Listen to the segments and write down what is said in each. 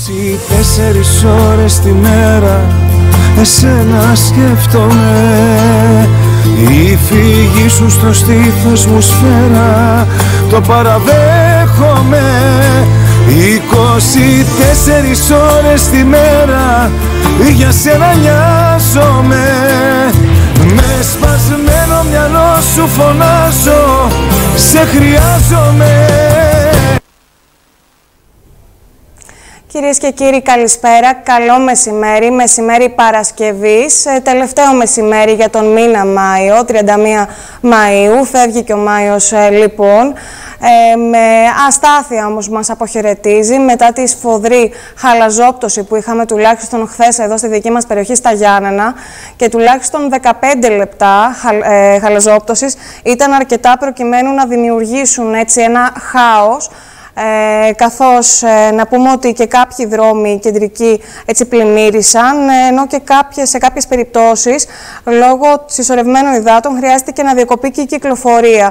24 ώρες τη μέρα εσένα σκέφτομαι. Η φύγη σου στο στήθος μου σφαίρα, το παραδέχομαι. 24 ώρες τη μέρα για σένα νοιάζομαι. Με σπασμένο μυαλό σου φωνάζω, σε χρειάζομαι. Κυρίες και κύριοι, καλησπέρα. Καλό μεσημέρι, μεσημέρι Παρασκευής, τελευταίο μεσημέρι για τον μήνα Μάιο, 31 Μαΐου, φεύγει και ο Μάιος λοιπόν. Με αστάθεια όμως μας αποχαιρετίζει μετά τη σφοδρή χαλαζόπτωση που είχαμε τουλάχιστον χθες εδώ στη δική μας περιοχή στα Γιάννενα, και τουλάχιστον 15 λεπτά χαλαζόπτωσης ήταν αρκετά προκειμένου να δημιουργήσουν έτσι ένα χάος. Καθώς να πούμε ότι και κάποιοι δρόμοι κεντρικοί έτσι πλημμύρισαν, ενώ και σε κάποιες περιπτώσεις λόγω συσσωρευμένων υδάτων χρειάστηκε να διακοπεί και η κυκλοφορία.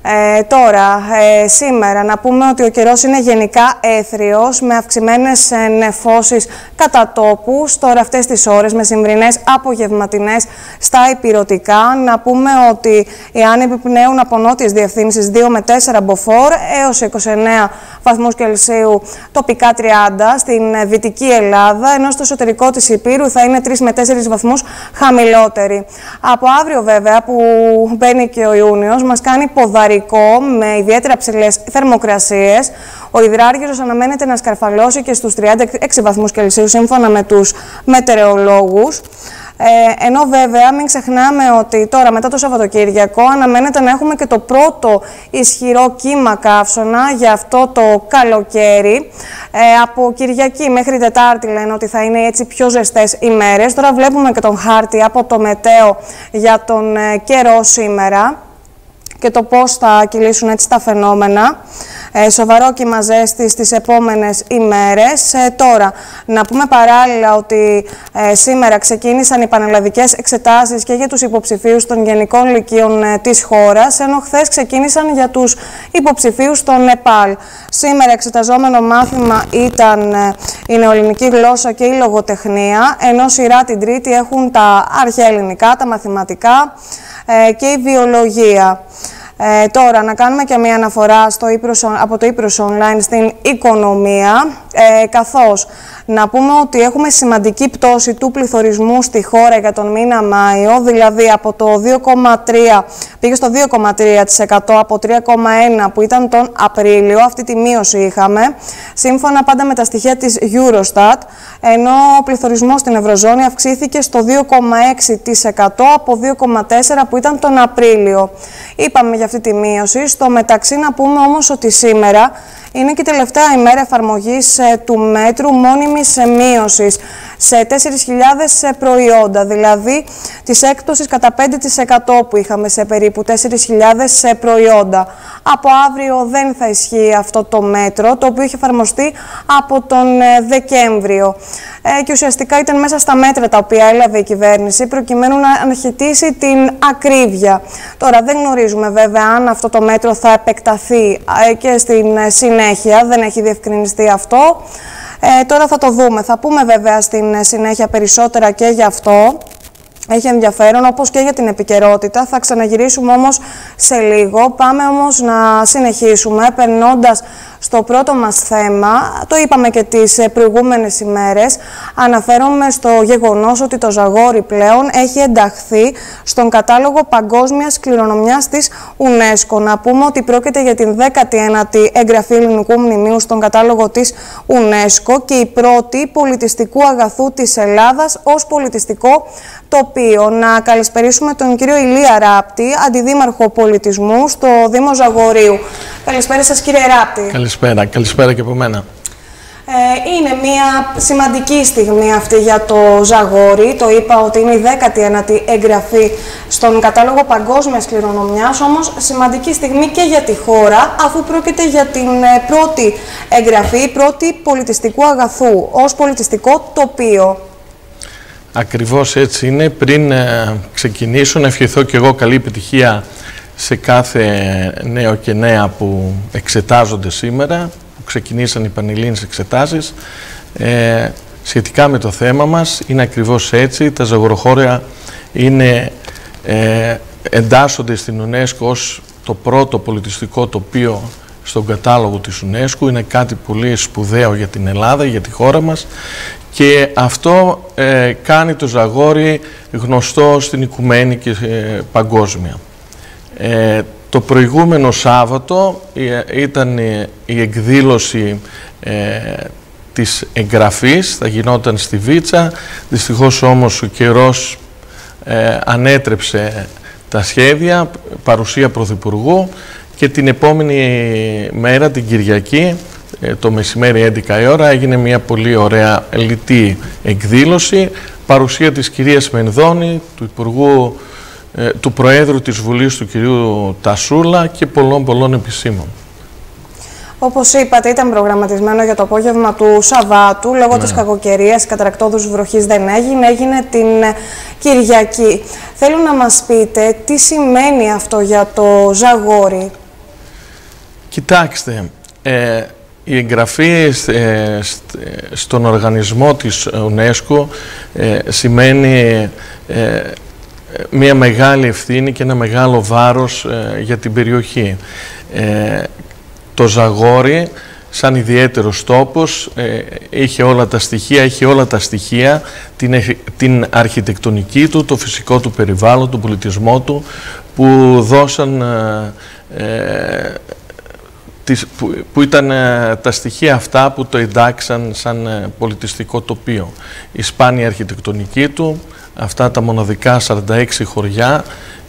Τώρα, σήμερα να πούμε ότι ο καιρός είναι γενικά έθριος με αυξημένες νεφώσεις κατά τόπους τώρα αυτές τις ώρες, με σημερινές απογευματινές στα ηπειρωτικά. Να πούμε ότι οι άνεμοι πνέουν από νότιες διευθύνσεις 2 με 4 μποφόρ έως 29 βαθμούς Κελσίου, τοπικά 30 στην Δυτική Ελλάδα, ενώ στο εσωτερικό της Ηπείρου θα είναι 3 με 4 βαθμούς χαμηλότεροι. Από αύριο βέβαια που μπαίνει και ο Ιούνιος μας κάνει ποδαρικό με ιδιαίτερα ψηλές θερμοκρασίες. Ο υδράργυρος αναμένεται να σκαρφαλώσει και στους 36 βαθμούς Κελσίου σύμφωνα με τους μετεωρολόγους. Ενώ βέβαια μην ξεχνάμε ότι τώρα μετά το Σαββατοκύριακο αναμένεται να έχουμε και το πρώτο ισχυρό κύμα καύσωνα για αυτό το καλοκαίρι. Από Κυριακή μέχρι Τετάρτη λένε ότι θα είναι έτσι πιο ζεστές ημέρες. Τώρα βλέπουμε και τον χάρτη από το μετέο για τον καιρό σήμερα και το πώς θα κυλήσουν έτσι τα φαινόμενα. Σοβαρό κύμα ζέστης στις επόμενες ημέρες. Τώρα, να πούμε παράλληλα ότι σήμερα ξεκίνησαν οι πανελλαδικές εξετάσεις και για τους υποψηφίους των γενικών λυκείων της χώρας, ενώ χθες ξεκίνησαν για τους υποψηφίους των ΕΠΑΛ. Σήμερα εξεταζόμενο μάθημα ήταν η νεοελληνική γλώσσα και η λογοτεχνία, ενώ σειρά την Τρίτη έχουν τα αρχαία ελληνικά, τα μαθηματικά και η βιολογία. Τώρα, να κάνουμε και μια αναφορά από το Ύπρος Online στην οικονομία, καθώς να πούμε ότι έχουμε σημαντική πτώση του πληθωρισμού στη χώρα για τον μήνα Μάιο, δηλαδή από το 2,3 πήγε στο 2,3% από 3,1 που ήταν τον Απρίλιο, αυτή τη μείωση είχαμε, σύμφωνα πάντα με τα στοιχεία της Eurostat, ενώ ο πληθωρισμός στην Ευρωζώνη αυξήθηκε στο 2,6% από 2,4 που ήταν τον Απρίλιο. Είπαμε για αυτή τη μείωση. Στο μεταξύ να πούμε όμως ότι σήμερα είναι και η τελευταία ημέρα εφαρμογής του μέτρου μόνιμης μείωσης σε 4.000 προϊόντα, δηλαδή της έκπτωσης κατά 5% που είχαμε σε περίπου 4.000 προϊόντα. Από αύριο δεν θα ισχύει αυτό το μέτρο, το οποίο είχε εφαρμοστεί από τον Δεκέμβριο. Και ουσιαστικά ήταν μέσα στα μέτρα τα οποία έλαβε η κυβέρνηση προκειμένου να αναχαιτήσει την ακρίβεια. Τώρα δεν γνωρίζουμε βέβαια αν αυτό το μέτρο θα επεκταθεί και στην συνέχεια, δεν έχει διευκρινιστεί αυτό. Τώρα θα το δούμε. Θα πούμε βέβαια στην συνέχεια περισσότερα και γι' αυτό. Έχει ενδιαφέρον, όπως και για την επικαιρότητα. Θα ξαναγυρίσουμε όμως σε λίγο. Πάμε όμως να συνεχίσουμε περνώντας στο πρώτο μας θέμα. Το είπαμε και τις προηγούμενες ημέρες. Αναφέρομαι στο γεγονός ότι το Ζαγόρι πλέον έχει ενταχθεί στον κατάλογο παγκόσμιας κληρονομιάς της UNESCO. Να πούμε ότι πρόκειται για την 19η εγγραφή ελληνικού μνημείου στον κατάλογο της UNESCO και η πρώτη πολιτιστικού αγαθού της Ελλάδας ως πολιτιστικό τοπίο. Να καλησπερίσουμε τον κύριο Ηλία Ράπτη, Αντιδήμαρχο Πολιτισμού στο Δήμο Ζαγορίου. Καλησπέρα σας κύριε Ράπτη. Καλησπέρα, καλησπέρα και από μένα. Είναι μια σημαντική στιγμή αυτή για το Ζαγόρι. Το είπα ότι είναι η 19η εγγραφή στον κατάλογο παγκόσμιας κληρονομιάς, όμως σημαντική στιγμή και για τη χώρα, αφού πρόκειται για την πρώτη εγγραφή, πρώτη πολιτιστικού αγαθού ως πολιτιστικό τοπίο. Ακριβώς έτσι είναι. Πριν ξεκινήσω, να ευχηθώ και εγώ καλή επιτυχία σε κάθε νέο και νέα που εξετάζονται σήμερα, που ξεκινήσαν οι πανελλήνιες εξετάσεις. Σχετικά με το θέμα μας, είναι ακριβώς έτσι. Τα ζαγοροχώρια εντάσσονται στην UNESCO ως το πρώτο πολιτιστικό τοπίο στον κατάλογο της UNESCO. Είναι κάτι πολύ σπουδαίο για την Ελλάδα, για τη χώρα μας, και αυτό κάνει το Ζαγόρι γνωστό στην οικουμένη και παγκόσμια. Το προηγούμενο Σάββατο ήταν η εκδήλωση της εγγραφής, θα γινόταν στη Βίτσα. Δυστυχώς όμως ο καιρός ανέτρεψε τα σχέδια, παρουσία Πρωθυπουργού, και την επόμενη μέρα, την Κυριακή, το μεσημέρι 11 η ώρα, έγινε μια πολύ ωραία λιτή εκδήλωση, παρουσία της κυρίας Μενδώνη, του Προέδρου της Βουλής, του κυρίου Τασούλα, και πολλών επισήμων. Όπως είπατε, ήταν προγραμματισμένο για το απόγευμα του Σαββάτου. Λόγω της κακοκαιρίας, καταρακτώδους βροχής δεν έγινε. Έγινε την Κυριακή. Θέλω να μας πείτε τι σημαίνει αυτό για το Ζαγόρι. Κοιτάξτε, η εγγραφή στον οργανισμό της UNESCO σημαίνει μια μεγάλη ευθύνη και ένα μεγάλο βάρος για την περιοχή. Το Ζαγόρι, σαν ιδιαίτερος τόπος, είχε όλα τα στοιχεία, την αρχιτεκτονική του, το φυσικό του περιβάλλον, τον πολιτισμό του, που δώσαν, που ήταν τα στοιχεία αυτά που το εντάξαν σαν πολιτιστικό τοπίο. Η σπάνια αρχιτεκτονική του, αυτά τα μοναδικά 46 χωριά,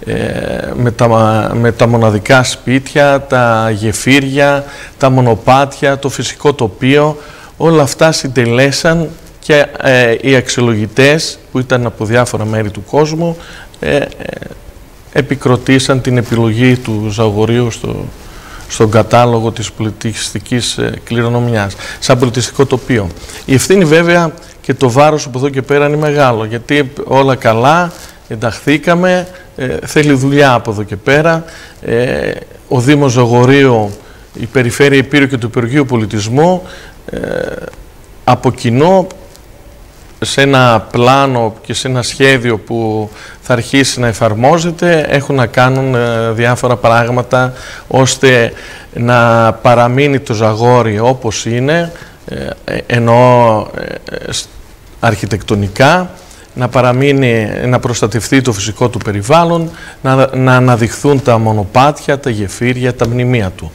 με τα μοναδικά σπίτια, τα γεφύρια, τα μονοπάτια, το φυσικό τοπίο, όλα αυτά συντελέσαν, και οι αξιολογητές που ήταν από διάφορα μέρη του κόσμου επικροτήσαν την επιλογή του Ζαγορίου στον κατάλογο της πολιτιστικής κληρονομιάς, σαν πολιτιστικό τοπίο. Η ευθύνη βέβαια και το βάρος από εδώ και πέρα είναι μεγάλο, γιατί όλα καλά, ενταχθήκαμε, θέλει δουλειά από εδώ και πέρα. Ο Δήμος Ζαγορείου, η Περιφέρεια Υπήρου και του Υπουργείου Πολιτισμού, από κοινού, σε ένα πλάνο και σε ένα σχέδιο που θα αρχίσει να εφαρμόζεται, έχουν να κάνουν διάφορα πράγματα ώστε να παραμείνει το Ζαγόρι όπως είναι, εννοώ αρχιτεκτονικά, να προστατευτεί το φυσικό του περιβάλλον, να αναδειχθούν τα μονοπάτια, τα γεφύρια, τα μνημεία του.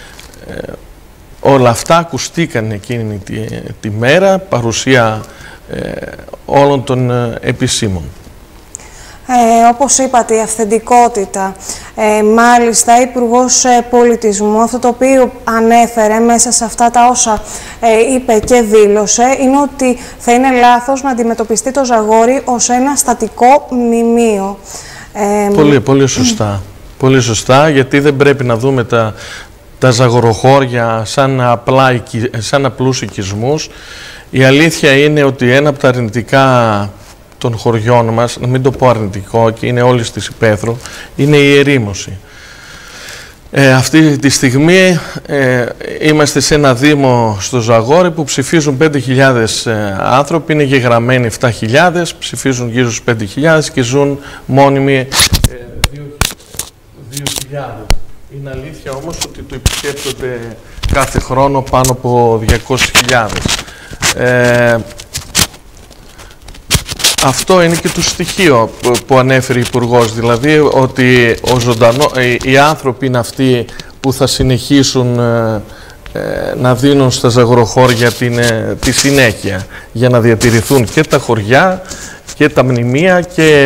Όλα αυτά ακουστήκαν εκείνη τη μέρα, παρουσία όλων των επισήμων. Όπως είπατε, η αυθεντικότητα. Μάλιστα, Υπουργός Πολιτισμού, αυτό το οποίο ανέφερε μέσα σε αυτά τα όσα είπε και δήλωσε, είναι ότι θα είναι λάθος να αντιμετωπιστεί το Ζαγόρι ως ένα στατικό μνημείο. Πολύ σωστά. Πολύ σωστά, γιατί δεν πρέπει να δούμε τα ζαγοροχώρια σαν απλούς οικισμούς. Η αλήθεια είναι ότι ένα από τα αρνητικά των χωριών μας, να μην το πω αρνητικό, και είναι όλης της υπαίθρου, είναι η ερήμωση. Αυτή τη στιγμή είμαστε σε ένα δήμο στο Ζαγόρι που ψηφίζουν 5.000 άνθρωποι, είναι γεγραμμένοι 7.000, ψηφίζουν γύρω στους 5.000 και ζουν μόνιμοι 2.000. Είναι αλήθεια όμως ότι το επισκέπτονται κάθε χρόνο πάνω από 200.000. Αυτό είναι και το στοιχείο που ανέφερε η Υπουργός, δηλαδή ότι οι άνθρωποι είναι αυτοί που θα συνεχίσουν να δίνουν στα ζαγοροχώρια τη συνέχεια, για να διατηρηθούν και τα χωριά και τα μνημεία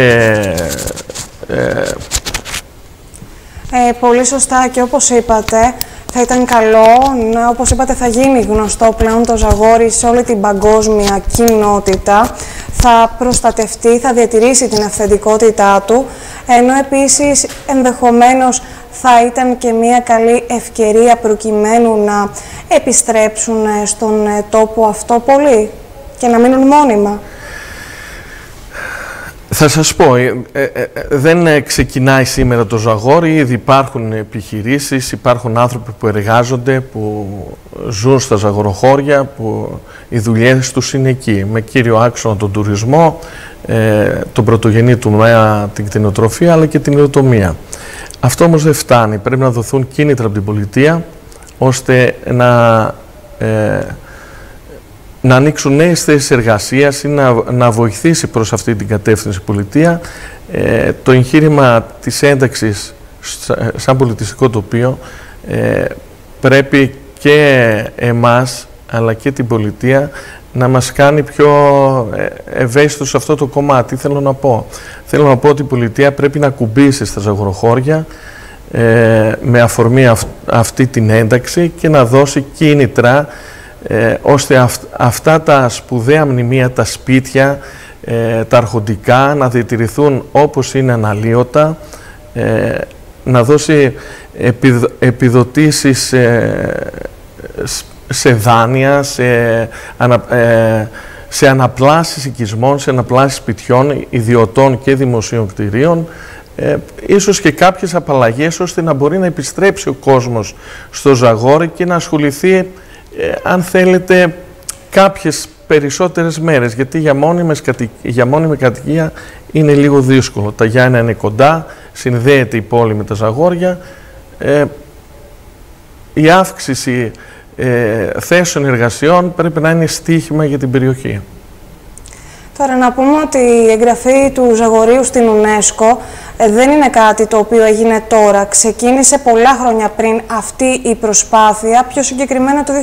πολύ σωστά, και όπως είπατε, θα ήταν καλό, όπως είπατε, θα γίνει γνωστό πλέον το Ζαγόρι σε όλη την παγκόσμια κοινότητα, θα προστατευτεί, θα διατηρήσει την αυθεντικότητά του, ενώ επίσης ενδεχομένως θα ήταν και μια καλή ευκαιρία προκειμένου να επιστρέψουν στον τόπο αυτό πολλοί και να μείνουν μόνιμα. Θα σας πω, δεν ξεκινάει σήμερα το Ζαγόρι, ήδη υπάρχουν επιχειρήσεις, υπάρχουν άνθρωποι που εργάζονται, που ζουν στα ζαγοροχώρια, που οι δουλειές τους είναι εκεί, με κύριο άξονα τον τουρισμό, τον πρωτογενή τομέα, την κτηνοτροφία, αλλά και την υλοτομία. Αυτό όμως δεν φτάνει, πρέπει να δοθούν κίνητρα από την πολιτεία, ώστε να ανοίξουν νέες θέσεις εργασίας ή να βοηθήσει προς αυτή την κατεύθυνση η πολιτεία. Το εγχείρημα της ένταξης σαν πολιτιστικό τοπίο πρέπει και εμάς αλλά και την πολιτεία να μας κάνει πιο ευαίσθητος σε αυτό το κομμάτι. Θέλω να πω ότι η πολιτεία πρέπει να ακουμπήσει στα ζαγοροχώρια με αφορμή αυτή την ένταξη και να δώσει κίνητρα ώστε αυτά τα σπουδαία μνημεία, τα σπίτια, τα αρχοντικά να διατηρηθούν όπως είναι αναλύωτα, να δώσει επιδοτήσεις σε δάνεια, σε αναπλάσεις οικισμών, σε αναπλάσεις σπιτιών, ιδιωτών και δημοσίων κτηρίων, ίσως και κάποιες απαλλαγές ώστε να μπορεί να επιστρέψει ο κόσμος στο Ζαγόρι και να ασχοληθεί, αν θέλετε, κάποιες περισσότερες μέρες, γιατί για μόνιμη κατοικία είναι λίγο δύσκολο. Τα Γιάννενα είναι κοντά, συνδέεται η πόλη με τα Ζαγόρια. Η αύξηση θέσεων εργασιών πρέπει να είναι στοίχημα για την περιοχή. Τώρα να πούμε ότι η εγγραφή του Ζαγορείου στην UNESCO δεν είναι κάτι το οποίο έγινε τώρα. Ξεκίνησε πολλά χρόνια πριν αυτή η προσπάθεια, πιο συγκεκριμένα το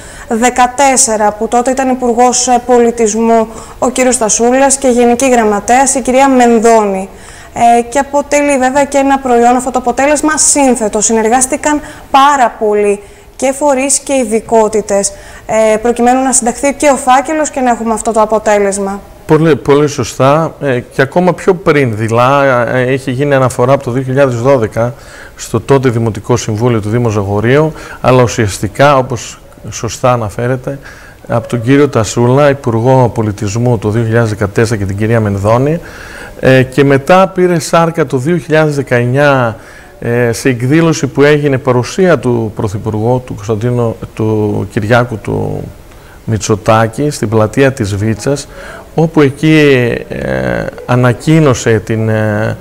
2014, που τότε ήταν Υπουργός Πολιτισμού ο κύριος Στασούλας και Γενική Γραμματέας η κυρία Μενδώνη. Και αποτελεί βέβαια και ένα προϊόν αυτό το αποτέλεσμα σύνθετο. Συνεργάστηκαν πάρα πολλοί και φορείς και ειδικότητες, προκειμένου να συνταχθεί και ο φάκελος και να έχουμε αυτό το αποτέλεσμα. Πολύ σωστά, και ακόμα πιο πριν, έχει γίνει αναφορά από το 2012 στο τότε Δημοτικό Συμβούλιο του Δήμου Ζαγορείου, αλλά ουσιαστικά, όπως σωστά αναφέρεται, από τον κύριο Τασούλα, Υπουργό Πολιτισμού το 2014 και την κυρία Μενδώνη, και μετά πήρε σάρκα το 2019 σε εκδήλωση που έγινε παρουσία του Πρωθυπουργού, του Κυριάκου του Μητσοτάκη, στην πλατεία της Βίτσας, όπου εκεί ανακοίνωσε την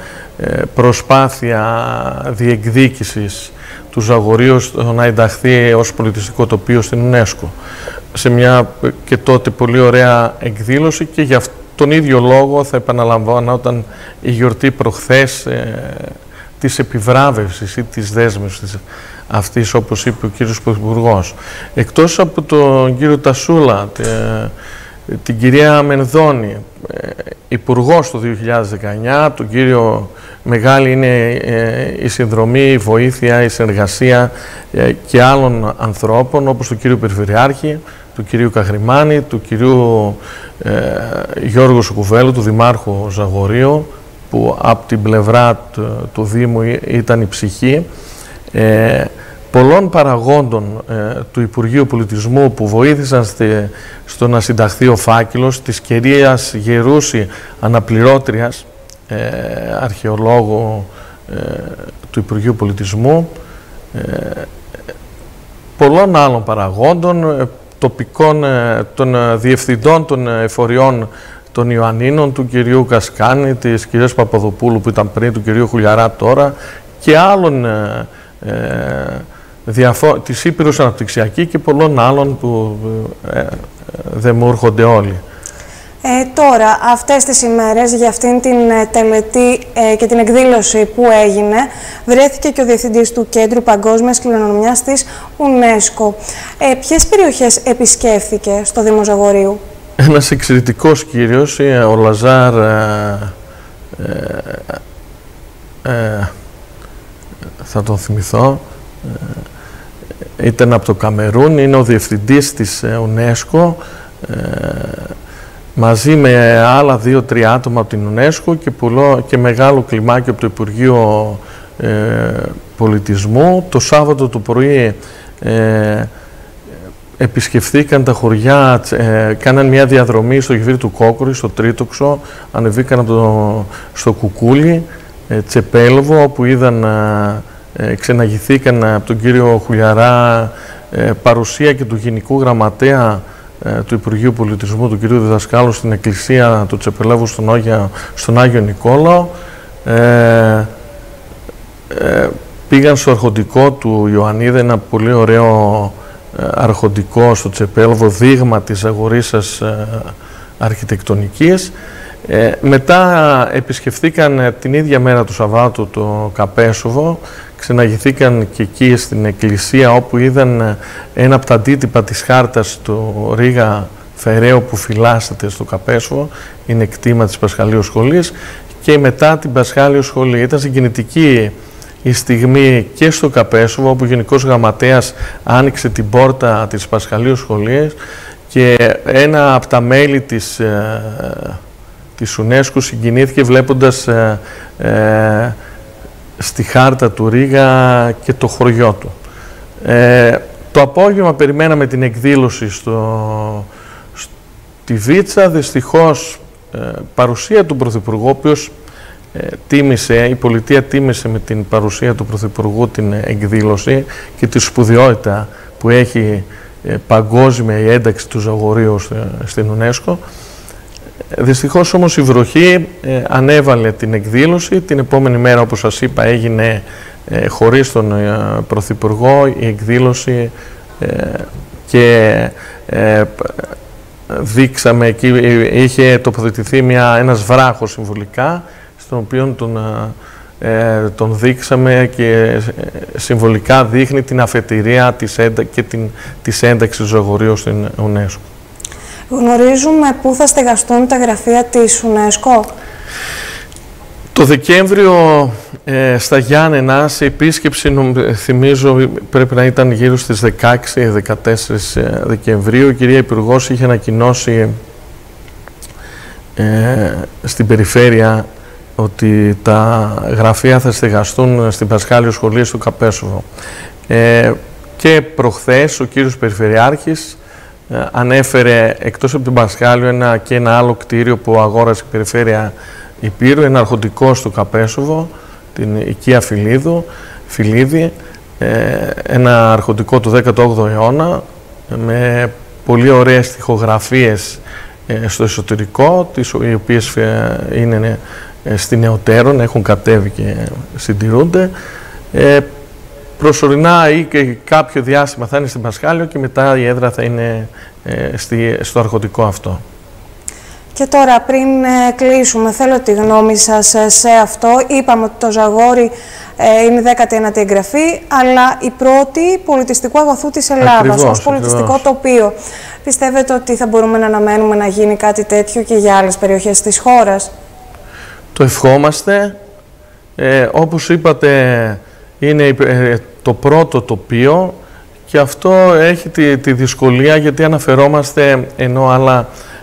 προσπάθεια διεκδίκησης του Ζαγορείου να ενταχθεί ως πολιτιστικό τοπίο στην UNESCO. Σε μια και τότε πολύ ωραία εκδήλωση, και για τον ίδιο λόγο θα επαναλαμβάνω όταν η γιορτή προχθές της επιβράβευσης ή της δέσμευσης αυτής, όπως είπε ο κύριος Πρωθυπουργός. Εκτός από τον κύριο Τασούλα, την κυρία Μενδώνη, υπουργός το 2019, τον κύριο Μεγάλη είναι η συνδρομή, η βοήθεια, η συνεργασία και άλλων ανθρώπων, όπως του κύριου Περιφερειάρχη, του κυρίου Καχρημάνη, του κυρίου Γιώργου Σουκουβέλου, του Δημάρχου Ζαγορείου, που από την πλευρά του Δήμου ήταν η ψυχή, πολλών παραγόντων του Υπουργείου Πολιτισμού που βοήθησαν στο να συνταχθεί ο φάκελος, της κυρίας Γερούση, αναπληρώτριας, αρχαιολόγου του Υπουργείου Πολιτισμού, πολλών άλλων παραγόντων, τοπικών, των διευθυντών των εφοριών των Ιωαννίνων, του κυρίου Κασκάνη, της κυρίας Παπαδοπούλου που ήταν πριν, του κυρίου Χουλιαρά τώρα, και άλλων της Ήπειρος Αναπτυξιακή και πολλών άλλων που δεν μου έρχονται όλοι. Τώρα, αυτές τις ημέρες, για αυτήν την τελετή και την εκδήλωση που έγινε, βρέθηκε και ο Διευθυντής του Κέντρου Παγκόσμιας Κληρονομιάς της UNESCO. Ποιες περιοχές επισκέφθηκε στο Δήμο Ζαγορείου? Ένας εξαιρετικός κύριος, ο Λαζάρ, θα τον θυμηθώ, ήταν από το Καμερούν, είναι ο διευθυντής της UNESCO, μαζί με άλλα 2-3 άτομα από την UNESCO και μεγάλο κλιμάκιο από το Υπουργείο Πολιτισμού. Το Σάββατο το πρωί επισκεφθήκαν τα χωριά, κάναν μια διαδρομή στο Γεβύρι του Κόκορη, στο Τρίτοξο, ανεβήκαν στο Κουκούλι, Τσεπέλοβο, όπου είδαν, ξεναγηθήκαν από τον κύριο Χουλιαρά, παρουσία και του Γενικού Γραμματέα του Υπουργείου Πολιτισμού, του κυρίου Διδασκάλου, στην εκκλησία του Τσεπελεύου στον Άγιο Νικόλαο. Πήγαν στο αρχοντικό του Ιωαννίδη, ένα πολύ ωραίο αρχοντικό στο Τσεπέλοβο, δείγμα της Ζαγορίσσας αρχιτεκτονικής. Μετά επισκεφθήκαν την ίδια μέρα του Σαββάτου το Καπέσοβο, ξεναγηθήκαν και εκεί στην εκκλησία, όπου είδαν ένα από τα αντίτυπα της χάρτας του Ρίγα Φεραίου που φυλάσσεται στο Καπέσοβο, είναι κτήμα της Πασχαλείου Σχολής, και μετά την Πασχάλειο Σχολή. Ήταν συγκινητική η στιγμή και στο Καπέσοβο, όπου ο Γενικός Γραμματέας άνοιξε την πόρτα της Πασχαλείου Σχολής και ένα από τα μέλη της UNESCO συγκινήθηκε βλέποντας στη χάρτα του Ρίγα και το χωριό του. Το απόγευμα περιμέναμε την εκδήλωση στη Βίτσα. Δυστυχώς παρουσία του Πρωθυπουργού, ο οποίος η πολιτεία τίμησε με την παρουσία του Πρωθυπουργού την εκδήλωση και τη σπουδαιότητα που έχει παγκόσμια η ένταξη του Ζαγορείου στην UNESCO. Δυστυχώς όμως η βροχή ανέβαλε την εκδήλωση. Την επόμενη μέρα, όπως σας είπα, έγινε χωρίς τον Πρωθυπουργό η εκδήλωση και δείξαμε εκεί, είχε τοποθετηθεί ένας βράχος συμβολικά, στον οποίο τον δείξαμε και συμβολικά δείχνει την αφετηρία της ένταξης του Ζαγορείου στην UNESCO. Γνωρίζουμε πού θα στεγαστούν τα γραφεία της UNESCO? Το Δεκέμβριο στα Γιάννενα, σε επίσκεψη, θυμίζω πρέπει να ήταν γύρω στις 16-14 Δεκεμβρίου, η κυρία Υπουργός είχε ανακοινώσει στην περιφέρεια ότι τα γραφεία θα στεγαστούν στην Πασχάλειο Σχολή στο Καπέσοβο. Και προχθές ο κύριος Περιφερειάρχης ανέφερε εκτός από την Πασχάλειο και ένα άλλο κτίριο που αγόρασε η Περιφέρεια Υπήρου, ένα αρχοντικό στο Καπέσοβο, την οικία Φιλίδη, ένα αρχοντικό του 18ου αιώνα με πολύ ωραίες στιχογραφίες στο εσωτερικό, οι οποίες είναι στην Νεωτέρων, έχουν κατέβει και συντηρούνται. Προσωρινά ή και κάποιο διάστημα θα είναι στην Πασχάλειο και μετά η έδρα θα είναι στο αρχοντικό αυτό. Και τώρα, πριν κλείσουμε, θέλω τη γνώμη σας σε αυτό. Είπαμε ότι το Ζαγόρι είναι η 19η εγγραφή, αλλά η πρώτη πολιτιστικού αγαθού της Ελλάδας, ως πολιτιστικό τοπίο. Πιστεύετε ότι θα μπορούμε να αναμένουμε να γίνει κάτι τέτοιο και για άλλες περιοχές της χώρας? Το ευχόμαστε. Όπως είπατε, είναι το πρώτο τοπίο και αυτό έχει τη δυσκολία, γιατί αναφερόμαστε, ενώ άλλα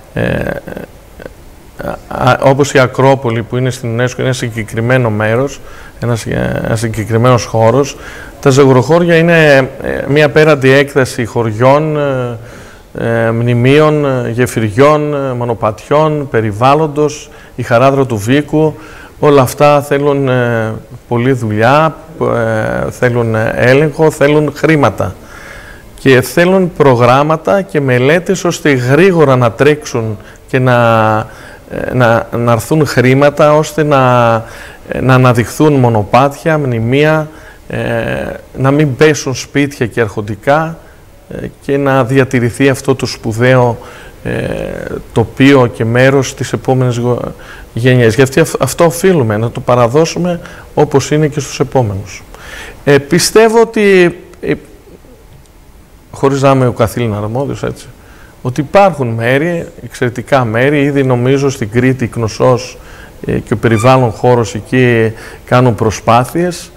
όπως η Ακρόπολη που είναι στην UNESCO είναι ένα συγκεκριμένο μέρος, ένας συγκεκριμένος χώρος. Τα ζαγοροχώρια είναι μια απέραντη έκταση χωριών, μνημείων, γεφυριών, μονοπατιών, περιβάλλοντος, η Χαράδρα του Βίκου. Όλα αυτά θέλουν πολλή δουλειά, θέλουν έλεγχο, θέλουν χρήματα και θέλουν προγράμματα και μελέτες ώστε γρήγορα να τρέξουν και να έρθουν χρήματα ώστε να αναδειχθούν μονοπάτια, μνημεία, να μην πέσουν σπίτια και αρχοντικά και να διατηρηθεί αυτό το σπουδαίο τοπίο και μέρος της επόμενης γενιές. Γιατί αυτό οφείλουμε να το παραδώσουμε όπως είναι και στους επόμενους. Πιστεύω ότι, χωρίς να είμαι ο καθήλυνα αρμόδιος, έτσι, ότι υπάρχουν μέρη, εξαιρετικά μέρη, ήδη νομίζω στην Κρήτη, η Κνωσός και ο περιβάλλον χώρος εκεί κάνουν προσπάθειες.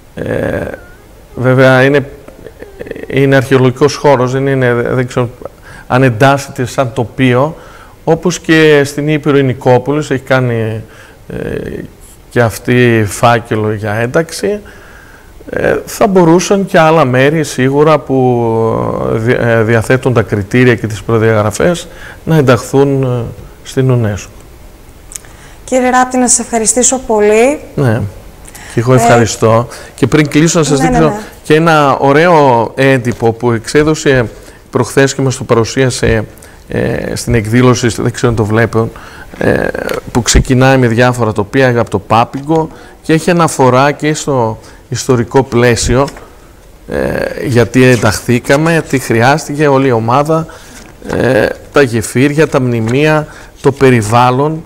Βέβαια είναι αρχαιολογικός χώρος, δεν ξέρω αν εντάσσεται σαν τοπίο, όπως και στην Ήπειρο η Νικόπολης έχει κάνει και αυτή φάκελο για ένταξη. θα μπορούσαν και άλλα μέρη σίγουρα που διαθέτουν τα κριτήρια και τις προδιαγραφές να ενταχθούν στην UNESCO. Κύριε Ράπτη, να σας ευχαριστήσω πολύ. Ναι, και εγώ ευχαριστώ. Και πριν κλείσω να σας δείξω και ένα ωραίο έντυπο που εξέδωσε προχθές και μας το παρουσίασε στην εκδήλωση, δεν ξέρω αν το βλέπουν, που ξεκινάει με διάφορα τοπία από το Πάπικο και έχει αναφορά και στο ιστορικό πλαίσιο, γιατί ενταχθήκαμε, γιατί χρειάστηκε όλη η ομάδα, τα γεφύρια, τα μνημεία, το περιβάλλον,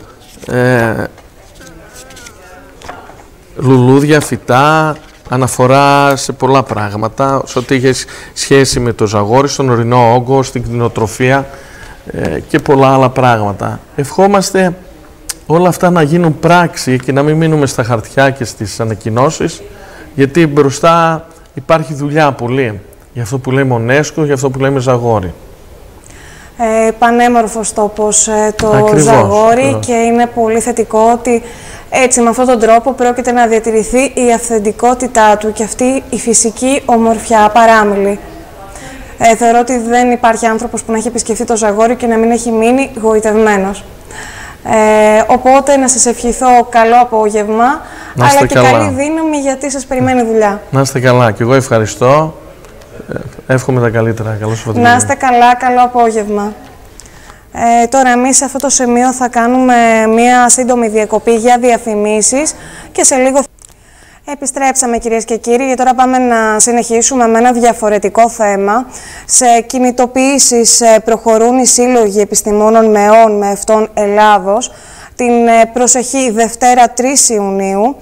λουλούδια, φυτά, αναφορά σε πολλά πράγματα, σε ό,τι είχε σχέση με το Ζαγόρι, στον ορεινό όγκο, στην κτηνοτροφία και πολλά άλλα πράγματα. Ευχόμαστε όλα αυτά να γίνουν πράξη και να μην μείνουμε στα χαρτιά και στις ανακοινώσεις, γιατί μπροστά υπάρχει δουλειά πολύ για αυτό που λέμε UNESCO, για αυτό που λέμε Ζαγόρι. Πανέμορφος τόπος το Ακριβώς, Ζαγόρι και είναι πολύ θετικό ότι έτσι με αυτόν τον τρόπο πρόκειται να διατηρηθεί η αυθεντικότητά του και αυτή η φυσική ομορφιά παράμιλη. Θεωρώ ότι δεν υπάρχει άνθρωπος που να έχει επισκεφθεί το Ζαγόρι και να μην έχει μείνει γοητευμένος. Οπότε να σας ευχηθώ καλό απόγευμα, αλλά και καλή δύναμη, γιατί σας περιμένει δουλειά. Να είστε καλά και εγώ ευχαριστώ. Εύχομαι τα καλύτερα. Καλό Σαββατοκύριακο. Να είστε καλά, καλό απόγευμα. Τώρα εμείς σε αυτό το σημείο θα κάνουμε μία σύντομη διακοπή για διαφημίσεις και σε λίγο επιστρέψαμε, κυρίες και κύριοι, και τώρα πάμε να συνεχίσουμε με ένα διαφορετικό θέμα. Σε κινητοποιήσεις προχωρούν οι σύλλογοι επιστημόνων ΜΕΟΝ ΜΕΦΤΟΝ Ελλάδος την προσεχή Δευτέρα 3 Ιουνίου.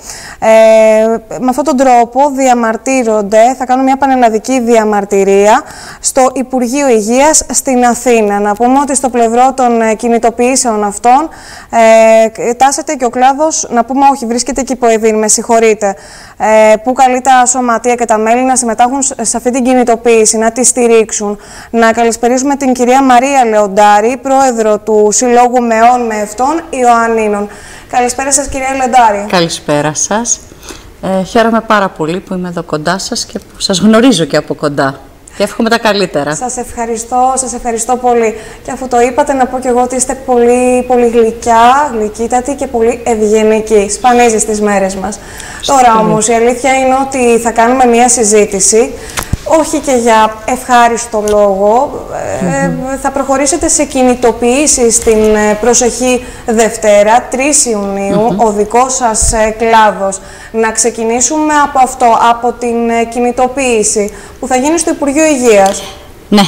Με αυτόν τον τρόπο διαμαρτύρονται, θα κάνουν μια πανελλαδική διαμαρτυρία στο Υπουργείο Υγείας στην Αθήνα. Να πούμε ότι στο πλευρό των κινητοποιήσεων αυτών τάσεται και ο κλάδος, να πούμε όχι, βρίσκεται και υπό ΕΔΗΝ, με συγχωρείτε, που καλεί τα σωματεία και τα μέλη να συμμετάχουν σε αυτή την κινητοποίηση, να τη στηρίξουν. Να καλησπερίσουμε την κυρία Μαρία Λεοντάρη, πρόεδρο του Συλλόγου ΜΕΟΝ ΜΕΦΤΟΝ Ιωαννίνων. Καλησπέρα σας, κυρία Λεοντάρη. Καλησπέρα σας. Χαίρομαι πάρα πολύ που είμαι εδώ κοντά σας και που σας γνωρίζω και από κοντά. Και εύχομαι τα καλύτερα. Σας ευχαριστώ πολύ. Και αφού το είπατε, να πω και εγώ ότι είστε πολύ, πολύ γλυκύτατοι και πολύ ευγενικοί. Σπανίζει στις μέρες μας. Τώρα όμως η αλήθεια είναι ότι θα κάνουμε μια συζήτηση, όχι και για ευχάριστο λόγο. Θα προχωρήσετε σε κινητοποιήσεις την προσεχή Δευτέρα, 3 Ιουνίου, ο δικός σας κλάδος. Να ξεκινήσουμε από αυτό, από την κινητοποίηση που θα γίνει στο Υπουργείο Υγείας. Ναι,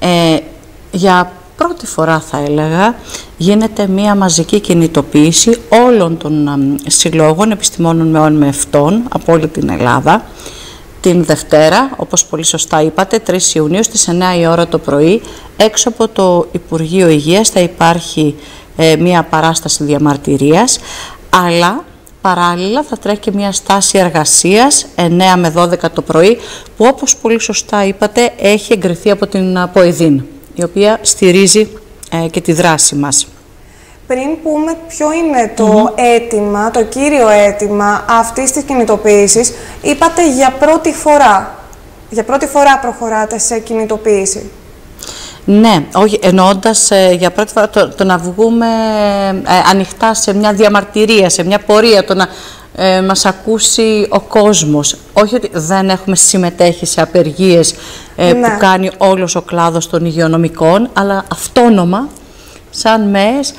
για πρώτη φορά θα έλεγα γίνεται μία μαζική κινητοποίηση όλων των συλλόγων επιστημόνων ΜΕΟΝ ΜΕΦΤΟΝ από όλη την Ελλάδα. Την Δευτέρα, όπως πολύ σωστά είπατε, 3 Ιουνίου στις 9 η ώρα το πρωί, έξω από το Υπουργείο Υγείας θα υπάρχει μία παράσταση διαμαρτυρίας, αλλά παράλληλα θα τρέχει και μία στάση εργασίας 9 με 12 το πρωί, που όπως πολύ σωστά είπατε έχει εγκριθεί από την ΠΟΕΔΗΝ, η οποία στηρίζει και τη δράση μας. Πριν πούμε ποιο είναι το αίτημα, το κύριο αίτημα αυτής της κινητοποίησης, είπατε για πρώτη φορά. Για πρώτη φορά προχωράτε σε κινητοποίηση. Ναι, όχι, εννοώντας για πρώτη φορά το να βγούμε ανοιχτά σε μια διαμαρτυρία, σε μια πορεία, το να μας ακούσει ο κόσμος. Όχι ότι δεν έχουμε συμμετέχει σε απεργίες που κάνει όλος ο κλάδος των υγειονομικών, αλλά αυτόνομα, σαν ΜΕΕΣ.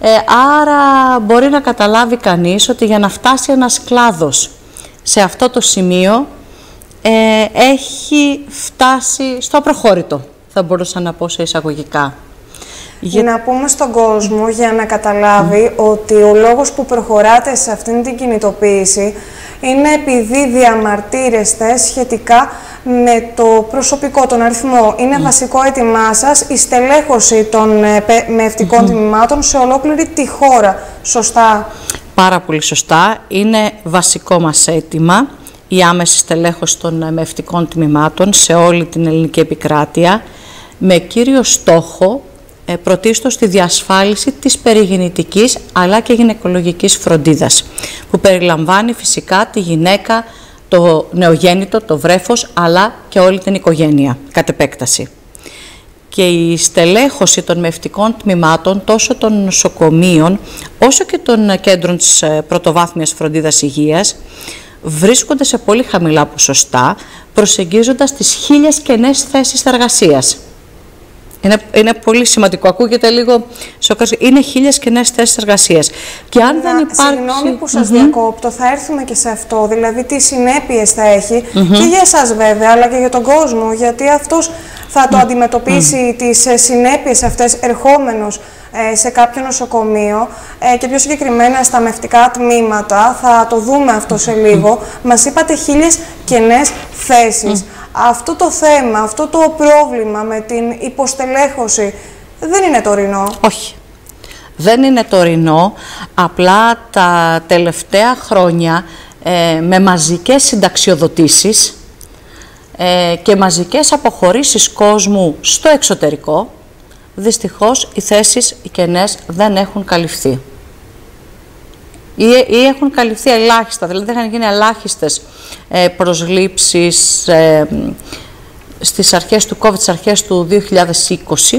Άρα μπορεί να καταλάβει κανείς ότι για να φτάσει ένας κλάδος σε αυτό το σημείο έχει φτάσει στο απροχώρητο, θα μπορούσα να πω σε εισαγωγικά. Να πούμε στον κόσμο, για να καταλάβει, ότι ο λόγος που προχωράτε σε αυτήν την κινητοποίηση είναι επειδή διαμαρτύρεστε σχετικά με το προσωπικό, τον αριθμό. Είναι βασικό αίτημά σας η στελέχωση των μευτικών τμήματων σε ολόκληρη τη χώρα. Σωστά? Πάρα πολύ σωστά. Είναι βασικό μας αίτημα η άμεση στελέχωση των μευτικών τμήματων σε όλη την ελληνική επικράτεια, με κύριο στόχο πρωτίστως τη διασφάλιση της περιγεννητικής αλλά και γυναικολογικής φροντίδας, που περιλαμβάνει φυσικά τη γυναίκα το νεογέννητο, το βρέφος, αλλά και όλη την οικογένεια, κατ' επέκταση. Και η στελέχωση των μευτικών τμήματων, τόσο των νοσοκομείων, όσο και των κέντρων της πρωτοβάθμιας φροντίδας υγείας, βρίσκονται σε πολύ χαμηλά ποσοστά, προσεγγίζοντας τις 1.000 κενές θέσεις εργασίας. Είναι πολύ σημαντικό. Ακούγεται λίγο σοκαριστικό. Είναι 1.000 κενές θέσεις εργασίας. Και αν δεν υπάρξει... Συγγνώμη που σας διακόπτω, θα έρθουμε και σε αυτό. Δηλαδή, τι συνέπειες θα έχει και για εσάς βέβαια, αλλά και για τον κόσμο. Γιατί αυτός θα το αντιμετωπίσει τις συνέπειες αυτές ερχόμενος σε κάποιο νοσοκομείο και πιο συγκεκριμένα στα μευτικά τμήματα. Θα το δούμε αυτό σε λίγο. Μας είπατε 1.000 κενές θέσεις. Αυτό το θέμα, αυτό το πρόβλημα με την υποστελέχωση δεν είναι τωρινό. Όχι. Δεν είναι τωρινό. Απλά τα τελευταία χρόνια με μαζικές συνταξιοδοτήσεις και μαζικές αποχωρήσεις κόσμου στο εξωτερικό, δυστυχώς οι θέσεις οι κενές δεν έχουν καλυφθεί. Ή έχουν καλυφθεί ελάχιστα, δηλαδή δεν είχαν γίνει ελάχιστες προσλήψεις στις αρχές του COVID, στις αρχές του 2020.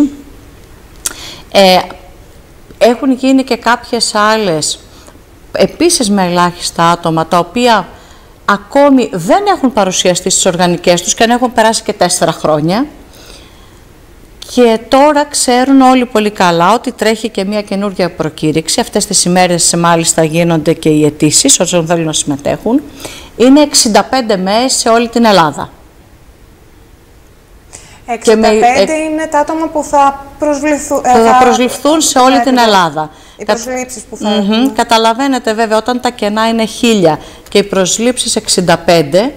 Έχουν γίνει και κάποιες άλλες, επίσης με ελάχιστα άτομα, τα οποία ακόμη δεν έχουν παρουσιαστεί στις οργανικές τους και αν έχουν περάσει και 4 χρόνια. Και τώρα ξέρουν όλοι πολύ καλά ότι τρέχει και μια καινούργια προκήρυξη. Αυτές τις ημέρες μάλιστα γίνονται και οι αιτήσεις όσων θέλουν να συμμετέχουν. Είναι 65 ΜΕΕ σε όλη την Ελλάδα. 65 είναι τα άτομα που θα προσληφθούν σε όλη την Ελλάδα. Οι προσλήψεις που θα έχουν. Καταλαβαίνετε βέβαια, όταν τα κενά είναι 1.000 και οι προσλήψεις 65,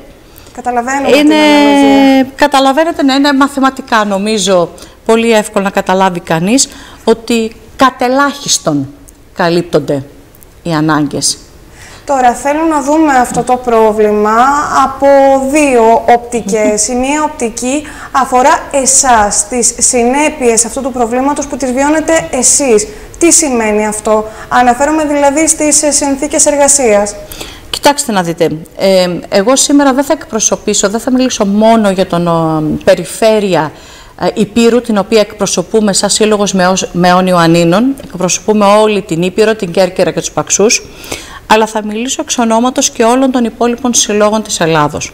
καταλαβαίνετε, να είναι μαθηματικά νομίζω πολύ εύκολο να καταλάβει κανείς ότι κατελάχιστον καλύπτονται οι ανάγκες. Τώρα θέλω να δούμε αυτό το πρόβλημα από δύο οπτικές. Η μία οπτική αφορά εσάς, τις συνέπειες αυτού του προβλήματος που τις βιώνετε εσείς. Τι σημαίνει αυτό? Αναφέρομαι δηλαδή στις συνθήκες εργασίας. Κοιτάξτε να δείτε, εγώ σήμερα δεν θα εκπροσωπήσω, δεν θα μιλήσω μόνο για τον περιφέρεια Υπήρου, την οποία εκπροσωπούμε σαν Σύλλογος Μεών Ιωαννίνων, εκπροσωπούμε όλη την Ήπειρο, την Κέρκυρα και τους Παξούς, αλλά θα μιλήσω εξ ονόματος και όλων των υπόλοιπων συλλόγων της Ελλάδος.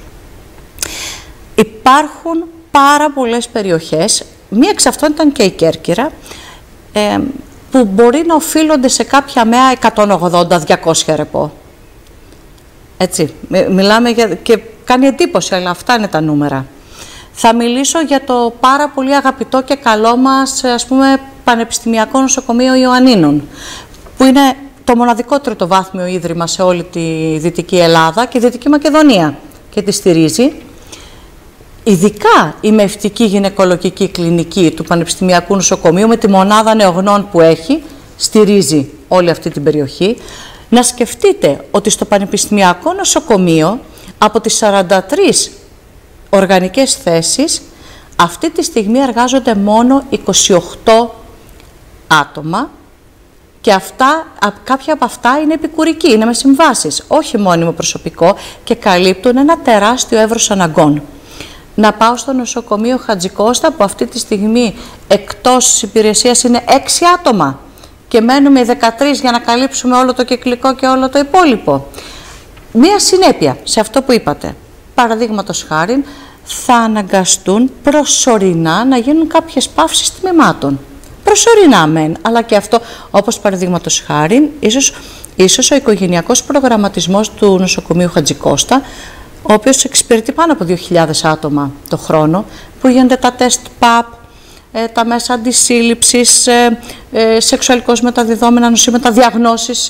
Υπάρχουν πάρα πολλές περιοχές, μία εξ αυτών ήταν και η Κέρκυρα, που μπορεί να οφείλονται σε κάποια ΜΕΑ 180-200 ρεπό. Έτσι, μιλάμε και κάνει εντύπωση, αλλά αυτά είναι τα νούμερα. Θα μιλήσω για το πάρα πολύ αγαπητό και καλό μας, ας πούμε, Πανεπιστημιακό Νοσοκομείο Ιωαννίνων, που είναι το μοναδικό τριτοβάθμιο ίδρυμα σε όλη τη Δυτική Ελλάδα και Δυτική Μακεδονία και τη στηρίζει. Ειδικά η μευτική γυναικολογική κλινική του Πανεπιστημιακού Νοσοκομείου, με τη μονάδα νεογνών που έχει, στηρίζει όλη αυτή την περιοχή. Να σκεφτείτε ότι στο Πανεπιστημιακό Νοσοκομείο από τις 43 οργανικές θέσεις αυτή τη στιγμή εργάζονται μόνο 28 άτομα και κάποια από αυτά είναι επικουρικοί, είναι με συμβάσεις, όχι μόνιμο προσωπικό και καλύπτουν ένα τεράστιο εύρος αναγκών. Να πάω στο νοσοκομείο Χατζικώστα που αυτή τη στιγμή εκτός υπηρεσίας είναι 6 άτομα και μένουμε οι 13 για να καλύψουμε όλο το κυκλικό και όλο το υπόλοιπο. Μία συνέπεια σε αυτό που είπατε. Παραδείγματος χάριν, θα αναγκαστούν προσωρινά να γίνουν κάποιες παύσεις τμήματων. Προσωρινά μεν, αλλά και αυτό, όπως παραδείγματος χάριν, ίσως ο οικογενειακός προγραμματισμός του νοσοκομείου Χατζικώστα, ο οποίος εξυπηρετεί πάνω από 2.000 άτομα το χρόνο, που γίνονται τα τεστ ΠΑΠ, τα μέσα αντισύλληψης, σεξουαλικώς μεταδιδόμενα νοσήματα, διαγνώσεις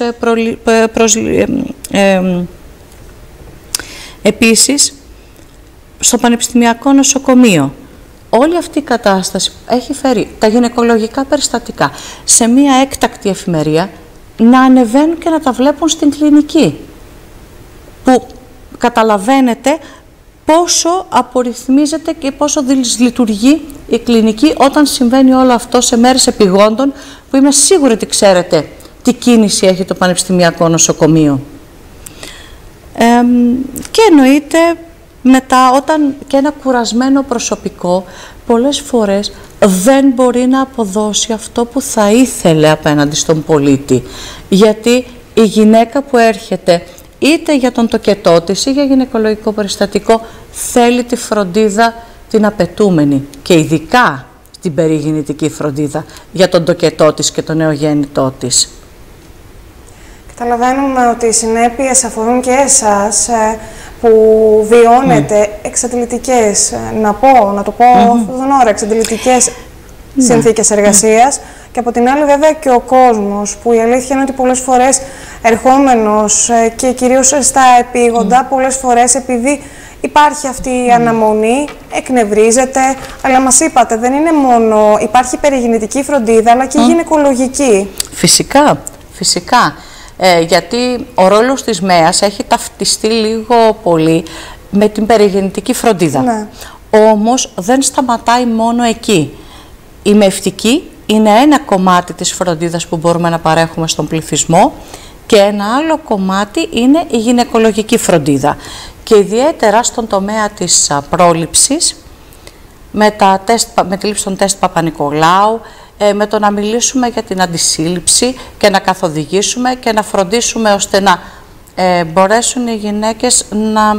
επίσης, στο Πανεπιστημιακό Νοσοκομείο. Όλη αυτή η κατάσταση έχει φέρει τα γυναικολογικά περιστατικά σε μία έκτακτη εφημερία να ανεβαίνουν και να τα βλέπουν στην κλινική. Που καταλαβαίνετε πόσο απορριθμίζεται και πόσο λειτουργεί η κλινική όταν συμβαίνει όλο αυτό σε μέρες επειγόντων, που είμαι σίγουρη ότι ξέρετε τι κίνηση έχει το Πανεπιστημιακό Νοσοκομείο. Και εννοείται μετά, όταν και ένα κουρασμένο προσωπικό πολλές φορές δεν μπορεί να αποδώσει αυτό που θα ήθελε απέναντι στον πολίτη. Γιατί η γυναίκα που έρχεται είτε για τον τοκετό της ή για γυναικολογικό περιστατικό θέλει τη φροντίδα την απαιτούμενη και ειδικά την περιγυννητική φροντίδα για τον τοκετό της και τον νεογέννητό της. Καταλαβαίνουμε ότι οι συνέπειες αφορούν και εσάς που βιώνετε εξαντλητικές, να το πω αυτόν ώρα, εξαντλητικές συνθήκες εργασίας, και από την άλλη βέβαια και ο κόσμος, που η αλήθεια είναι ότι πολλές φορές ερχόμενος και κυρίως στα επίγοντα, πολλές φορές επειδή υπάρχει αυτή η αναμονή, εκνευρίζεται, αλλά μας είπατε δεν είναι μόνο, υπάρχει περιγυννητική φροντίδα αλλά και γυναικολογική. Φυσικά, φυσικά. Γιατί ο ρόλος της ΜΕΑΣ έχει ταυτιστεί λίγο πολύ με την περιγυννητική φροντίδα. Ναι. Όμως δεν σταματάει μόνο εκεί. Η μευτική είναι ένα κομμάτι της φροντίδας που μπορούμε να παρέχουμε στον πληθυσμό και ένα άλλο κομμάτι είναι η γυναικολογική φροντίδα. Και ιδιαίτερα στον τομέα της πρόληψης, με τη λήψη των τεστ Παπα-Νικολάου, με το να μιλήσουμε για την αντισύλληψη και να καθοδηγήσουμε και να φροντίσουμε ώστε να μπορέσουν οι γυναίκες να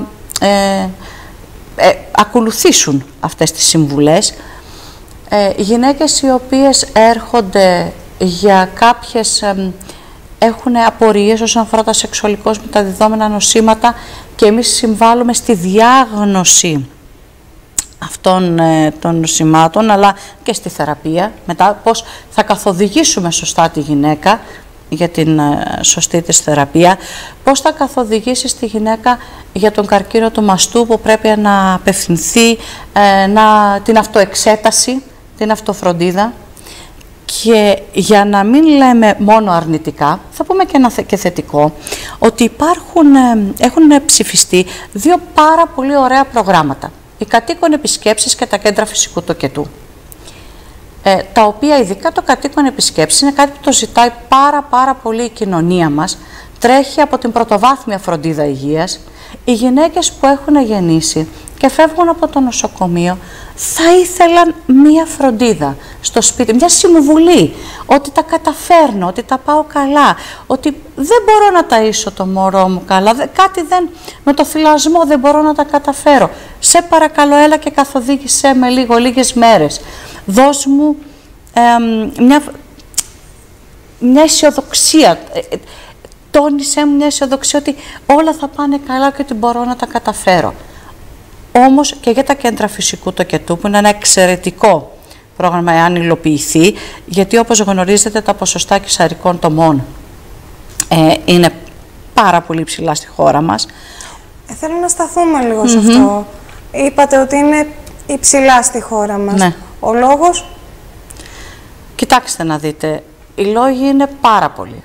ακολουθήσουν αυτές τις συμβουλές. Γυναίκες οι οποίες έρχονται για κάποιες, έχουν απορίες όσον αφορά τα σεξουαλικώς μεταδιδόμενα νοσήματα και εμείς συμβάλλουμε στη διάγνωση αυτών των νοσημάτων, αλλά και στη θεραπεία, μετά πώς θα καθοδηγήσουμε σωστά τη γυναίκα για την σωστή της θεραπεία, πώς θα καθοδηγήσει τη γυναίκα για τον καρκίνο του μαστού που πρέπει να απευθυνθεί, την αυτοεξέταση, την αυτοφροντίδα. Και για να μην λέμε μόνο αρνητικά, θα πούμε και ένα και θετικό, ότι έχουν ψηφιστεί δύο πάρα πολύ ωραία προγράμματα. Οι κατοίκων επισκέψεις και τα κέντρα φυσικού τοκετού. Τα οποία ειδικά το κατοίκων επισκέψεις είναι κάτι που το ζητάει πάρα πολύ η κοινωνία μας. Τρέχει από την πρωτοβάθμια φροντίδα υγείας. Οι γυναίκες που έχουν γεννήσει και φεύγουν από το νοσοκομείο θα ήθελαν μία φροντίδα στο σπίτι, μια συμβουλή, ότι τα καταφέρνω, ότι τα πάω καλά, ότι δεν μπορώ να ταΐσω το μωρό μου καλά, με το θυλασμό δεν μπορώ να τα καταφέρω. Σε παρακαλώ, έλα και καθοδήγησέ με λίγες μέρες. Δώσ' μου μια αισιοδοξία, τόνισέ μου μια αισιοδοξία ότι όλα θα πάνε καλά και ότι μπορώ να τα καταφέρω. Όμως και για τα κέντρα φυσικού τοκετού, που είναι ένα εξαιρετικό πρόγραμμα εάν υλοποιηθεί, γιατί όπως γνωρίζετε τα ποσοστά κυσαρικών τομών είναι πάρα πολύ ψηλά στη χώρα μας. Θέλω να σταθούμε λίγο σε αυτό. Είπατε ότι είναι υψηλά στη χώρα μας. Ναι. Ο λόγος? Κοιτάξτε να δείτε, οι λόγοι είναι πάρα πολλοί.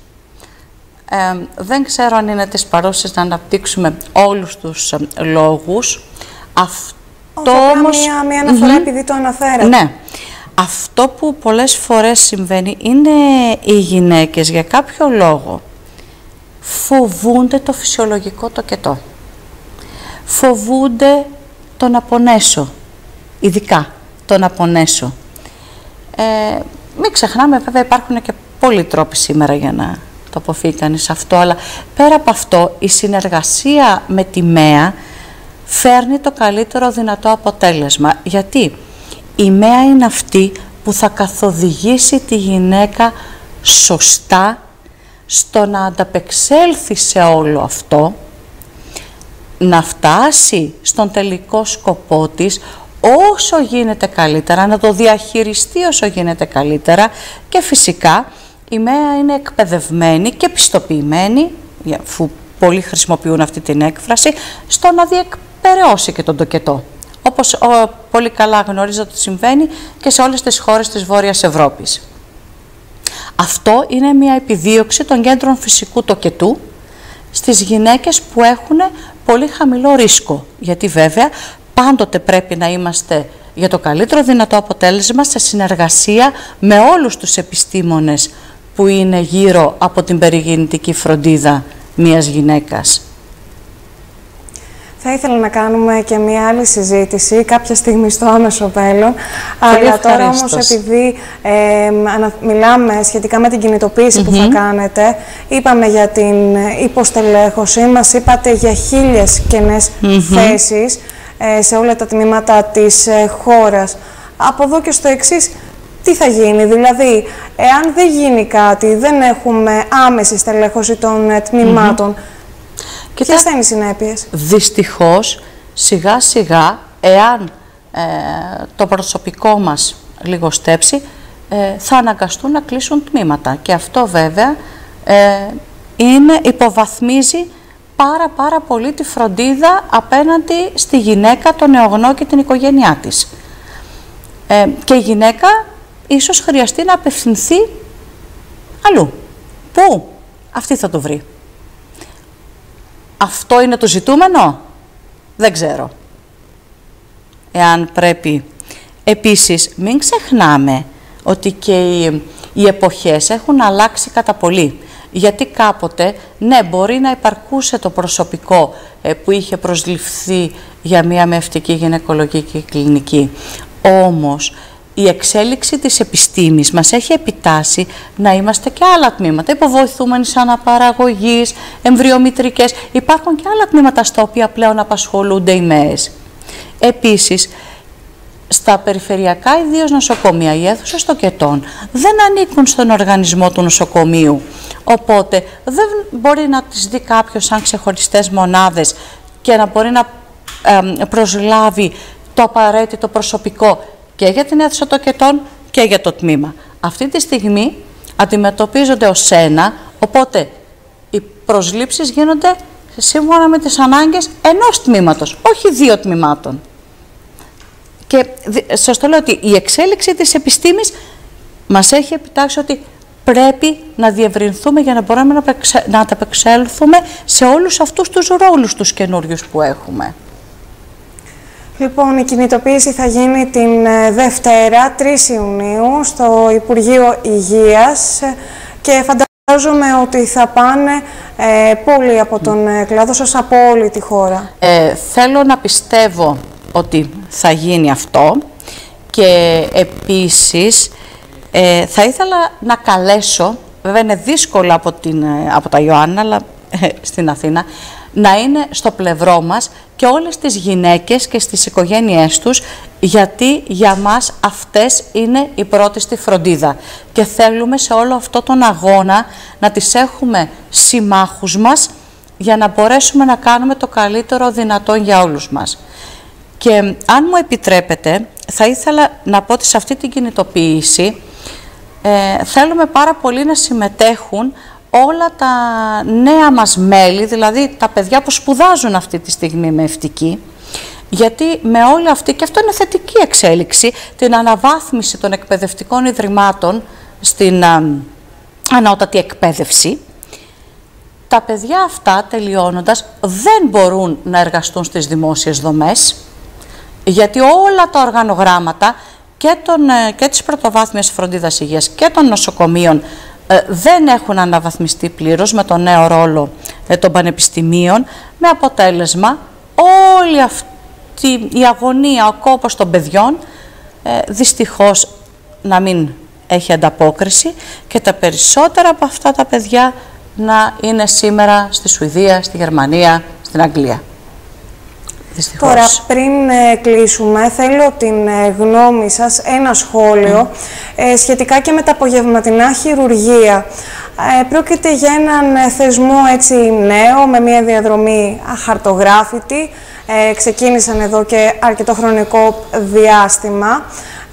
Δεν ξέρω αν είναι της παρούσης να αναπτύξουμε όλους τους λόγους. Αυτό όμως... Μία αναφορά επειδή το αναφέρατε. Ναι. Αυτό που πολλές φορές συμβαίνει είναι οι γυναίκες για κάποιο λόγο φοβούνται το φυσιολογικό τοκετό. Φοβούνται το να πονέσω, ειδικά το να πονέσω. Μην ξεχνάμε, βέβαια υπάρχουν και πολλοί τρόποι σήμερα για να το αποφύγει κανείς αυτό, αλλά πέρα από αυτό η συνεργασία με τη ΜΕΑ φέρνει το καλύτερο δυνατό αποτέλεσμα. Γιατί η ΜΕΑ είναι αυτή που θα καθοδηγήσει τη γυναίκα σωστά στο να ανταπεξέλθει σε όλο αυτό, να φτάσει στον τελικό σκοπό της όσο γίνεται καλύτερα, να το διαχειριστεί όσο γίνεται καλύτερα και φυσικά η ΜΕΑ είναι εκπαιδευμένη και πιστοποιημένη, αφού πολλοί χρησιμοποιούν αυτή την έκφραση, στο να διεκπεραιώσει και τον τοκετό. Όπως πολύ καλά γνωρίζετε ότι συμβαίνει και σε όλες τις χώρες της Βόρειας Ευρώπης. Αυτό είναι μια επιδίωξη των κέντρων φυσικού τοκετού στις γυναίκες που έχουν πολύ χαμηλό ρίσκο. Γιατί βέβαια πάντοτε πρέπει να είμαστε για το καλύτερο δυνατό αποτέλεσμα σε συνεργασία με όλους τους επιστήμονες που είναι γύρω από την περιγυννητική φροντίδα μιας γυναίκας. Θα ήθελα να κάνουμε και μία άλλη συζήτηση κάποια στιγμή στο άμεσο μέλλον. Αλλά τώρα όμως, επειδή μιλάμε σχετικά με την κινητοποίηση που θα κάνετε, είπαμε για την υποστελέχωση, μας είπατε για 1000 κενές θέσεις σε όλα τα τμήματα της χώρας. Από εδώ και στο εξής, τι θα γίνει? Δηλαδή, εάν δεν γίνει κάτι, δεν έχουμε άμεση στελέχωση των τμήματων, ποιες θα είναι οι συνέπειες? Δυστυχώς, σιγά σιγά, εάν το προσωπικό μας λιγοστέψει, θα αναγκαστούν να κλείσουν τμήματα. Και αυτό βέβαια υποβαθμίζει πάρα πολύ τη φροντίδα απέναντι στη γυναίκα, τον νεογνώ και την οικογένειά της. Και η γυναίκα ίσως χρειαστεί να απευθυνθεί αλλού. Πού? Αυτή θα το βρει. Αυτό είναι το ζητούμενο? Δεν ξέρω. Εάν πρέπει. Επίσης, μην ξεχνάμε ότι και οι εποχές έχουν αλλάξει κατά πολύ. Γιατί κάποτε, ναι, μπορεί να υπαρκούσε το προσωπικό που είχε προσληφθεί για μια μευτική γυναικολογική κλινική. Όμως, η εξέλιξη της επιστήμης μας έχει επιτάσει να είμαστε και άλλα τμήματα, υποβοηθούμενης αναπαραγωγής, εμβριομητρικές. Υπάρχουν και άλλα τμήματα στα οποία πλέον απασχολούνται οι ΜΕΕΣ. Επίσης, στα περιφερειακά ιδίως νοσοκομεία, οι αίθουσες τοκετών δεν ανήκουν στον οργανισμό του νοσοκομείου. Οπότε δεν μπορεί να τις δει κάποιος σαν ξεχωριστές μονάδες και να μπορεί να προσλάβει το απαραίτητο προσωπικό και για την αίθουσα τοκετών και για το τμήμα. Αυτή τη στιγμή αντιμετωπίζονται ως ένα, οπότε οι προσλήψεις γίνονται σύμφωνα με τις ανάγκες ενός τμήματος, όχι 2 τμήματων. Και σας το λέω ότι η εξέλιξη της επιστήμης μας έχει επιτάξει ότι πρέπει να διευρυνθούμε για να μπορούμε να ανταπεξέλθουμε σε όλους αυτούς τους ρόλους τους καινούριους που έχουμε. Λοιπόν, η κινητοποίηση θα γίνει την Δευτέρα, 3 Ιουνίου, στο Υπουργείο Υγείας και φαντάζομαι ότι θα πάνε πολλοί από τον κλάδο σας, από όλη τη χώρα. Θέλω να πιστεύω ότι θα γίνει αυτό και επίσης θα ήθελα να καλέσω, βέβαια είναι δύσκολο από τα Ιωάννα, αλλά στην Αθήνα, να είναι στο πλευρό μας και όλες τις γυναίκες και στις οικογένειές τους, γιατί για μας αυτές είναι η πρώτη στη φροντίδα και θέλουμε σε όλο αυτό τον αγώνα να τις έχουμε συμμάχους μας για να μπορέσουμε να κάνουμε το καλύτερο δυνατόν για όλους μας. Και αν μου επιτρέπετε, θα ήθελα να πω ότι σε αυτή την κινητοποίηση θέλουμε πάρα πολύ να συμμετέχουν όλα τα νέα μας μέλη, δηλαδή τα παιδιά που σπουδάζουν αυτή τη στιγμή μευτική, γιατί με όλη αυτή, και αυτό είναι θετική εξέλιξη, την αναβάθμιση των εκπαιδευτικών ιδρυμάτων στην ανώτατη εκπαίδευση, τα παιδιά αυτά τελειώνοντας δεν μπορούν να εργαστούν στις δημόσιες δομές, γιατί όλα τα οργανογράμματα και της πρωτοβάθμιας φροντίδας υγείας και των νοσοκομείων δεν έχουν αναβαθμιστεί πλήρως με τον νέο ρόλο των πανεπιστημίων, με αποτέλεσμα όλη αυτή η αγωνία, ο κόπος των παιδιών δυστυχώς να μην έχει ανταπόκριση και τα περισσότερα από αυτά τα παιδιά να είναι σήμερα στη Σουηδία, στη Γερμανία, στην Αγγλία. Δυστυχώς. Τώρα, πριν κλείσουμε, θέλω την γνώμη σας, ένα σχόλιο σχετικά και με τα απογευματινά χειρουργεία. Πρόκειται για έναν θεσμό έτσι νέο, με μια διαδρομή αχαρτογράφητη. Ξεκίνησαν εδώ και αρκετό χρονικό διάστημα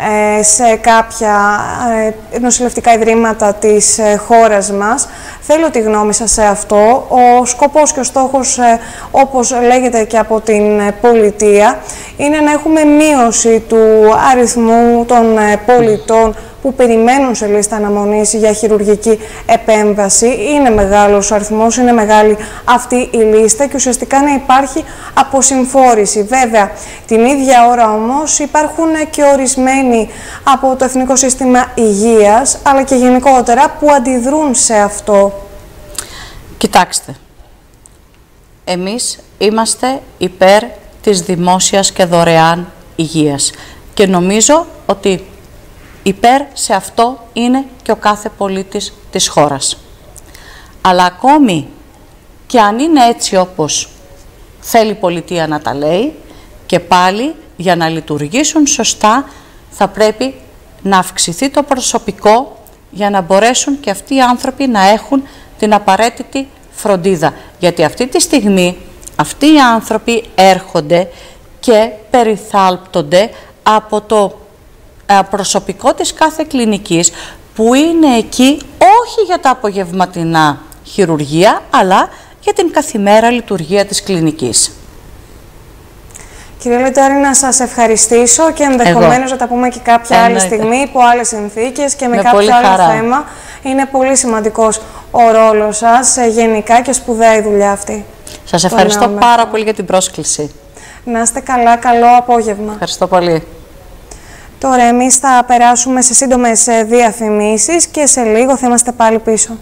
σε κάποια νοσηλευτικά ιδρύματα της χώρας μας. Θέλω τη γνώμη σας σε αυτό. Ο σκοπός και ο στόχος, όπως λέγεται και από την πολιτεία, είναι να έχουμε μείωση του αριθμού των πολιτών που περιμένουν σε λίστα αναμονής για χειρουργική επέμβαση. Είναι μεγάλος ο αριθμός, είναι μεγάλη αυτή η λίστα και ουσιαστικά να υπάρχει αποσυμφόρηση. Βέβαια, την ίδια ώρα όμως υπάρχουν και ορισμένοι από το Εθνικό Σύστημα Υγείας, αλλά και γενικότερα, που αντιδρούν σε αυτό. Κοιτάξτε, Εμείς είμαστε υπέρ της δημόσιας και δωρεάν υγείας και νομίζω ότι υπέρ σε αυτό είναι και ο κάθε πολίτης της χώρας. Αλλά ακόμη και αν είναι έτσι όπως θέλει η πολιτεία να τα λέει, και πάλι για να λειτουργήσουν σωστά θα πρέπει να αυξηθεί το προσωπικό για να μπορέσουν και αυτοί οι άνθρωποι να έχουν την απαραίτητη φροντίδα. Γιατί αυτή τη στιγμή αυτοί οι άνθρωποι έρχονται και περιθάλπτονται από το προσωπικό της κάθε κλινικής που είναι εκεί όχι για τα απογευματινά χειρουργία, αλλά για την καθημέρα λειτουργία της κλινικής. Κύριε Λιτάρη, να σας ευχαριστήσω και ενδεχομένως να τα πούμε και κάποια άλλη στιγμή, υπό άλλες συνθήκες και με κάποιο άλλο θέμα. Είναι πολύ σημαντικός ο ρόλος σας γενικά και σπουδαία η δουλειά αυτή. Σας ευχαριστώ πάρα πολύ για την πρόσκληση. Να είστε καλά, καλό απόγευμα. Ευχαριστώ πολύ. Τώρα εμείς θα περάσουμε σε σύντομες διαφημίσεις και σε λίγο θα είμαστε πάλι πίσω.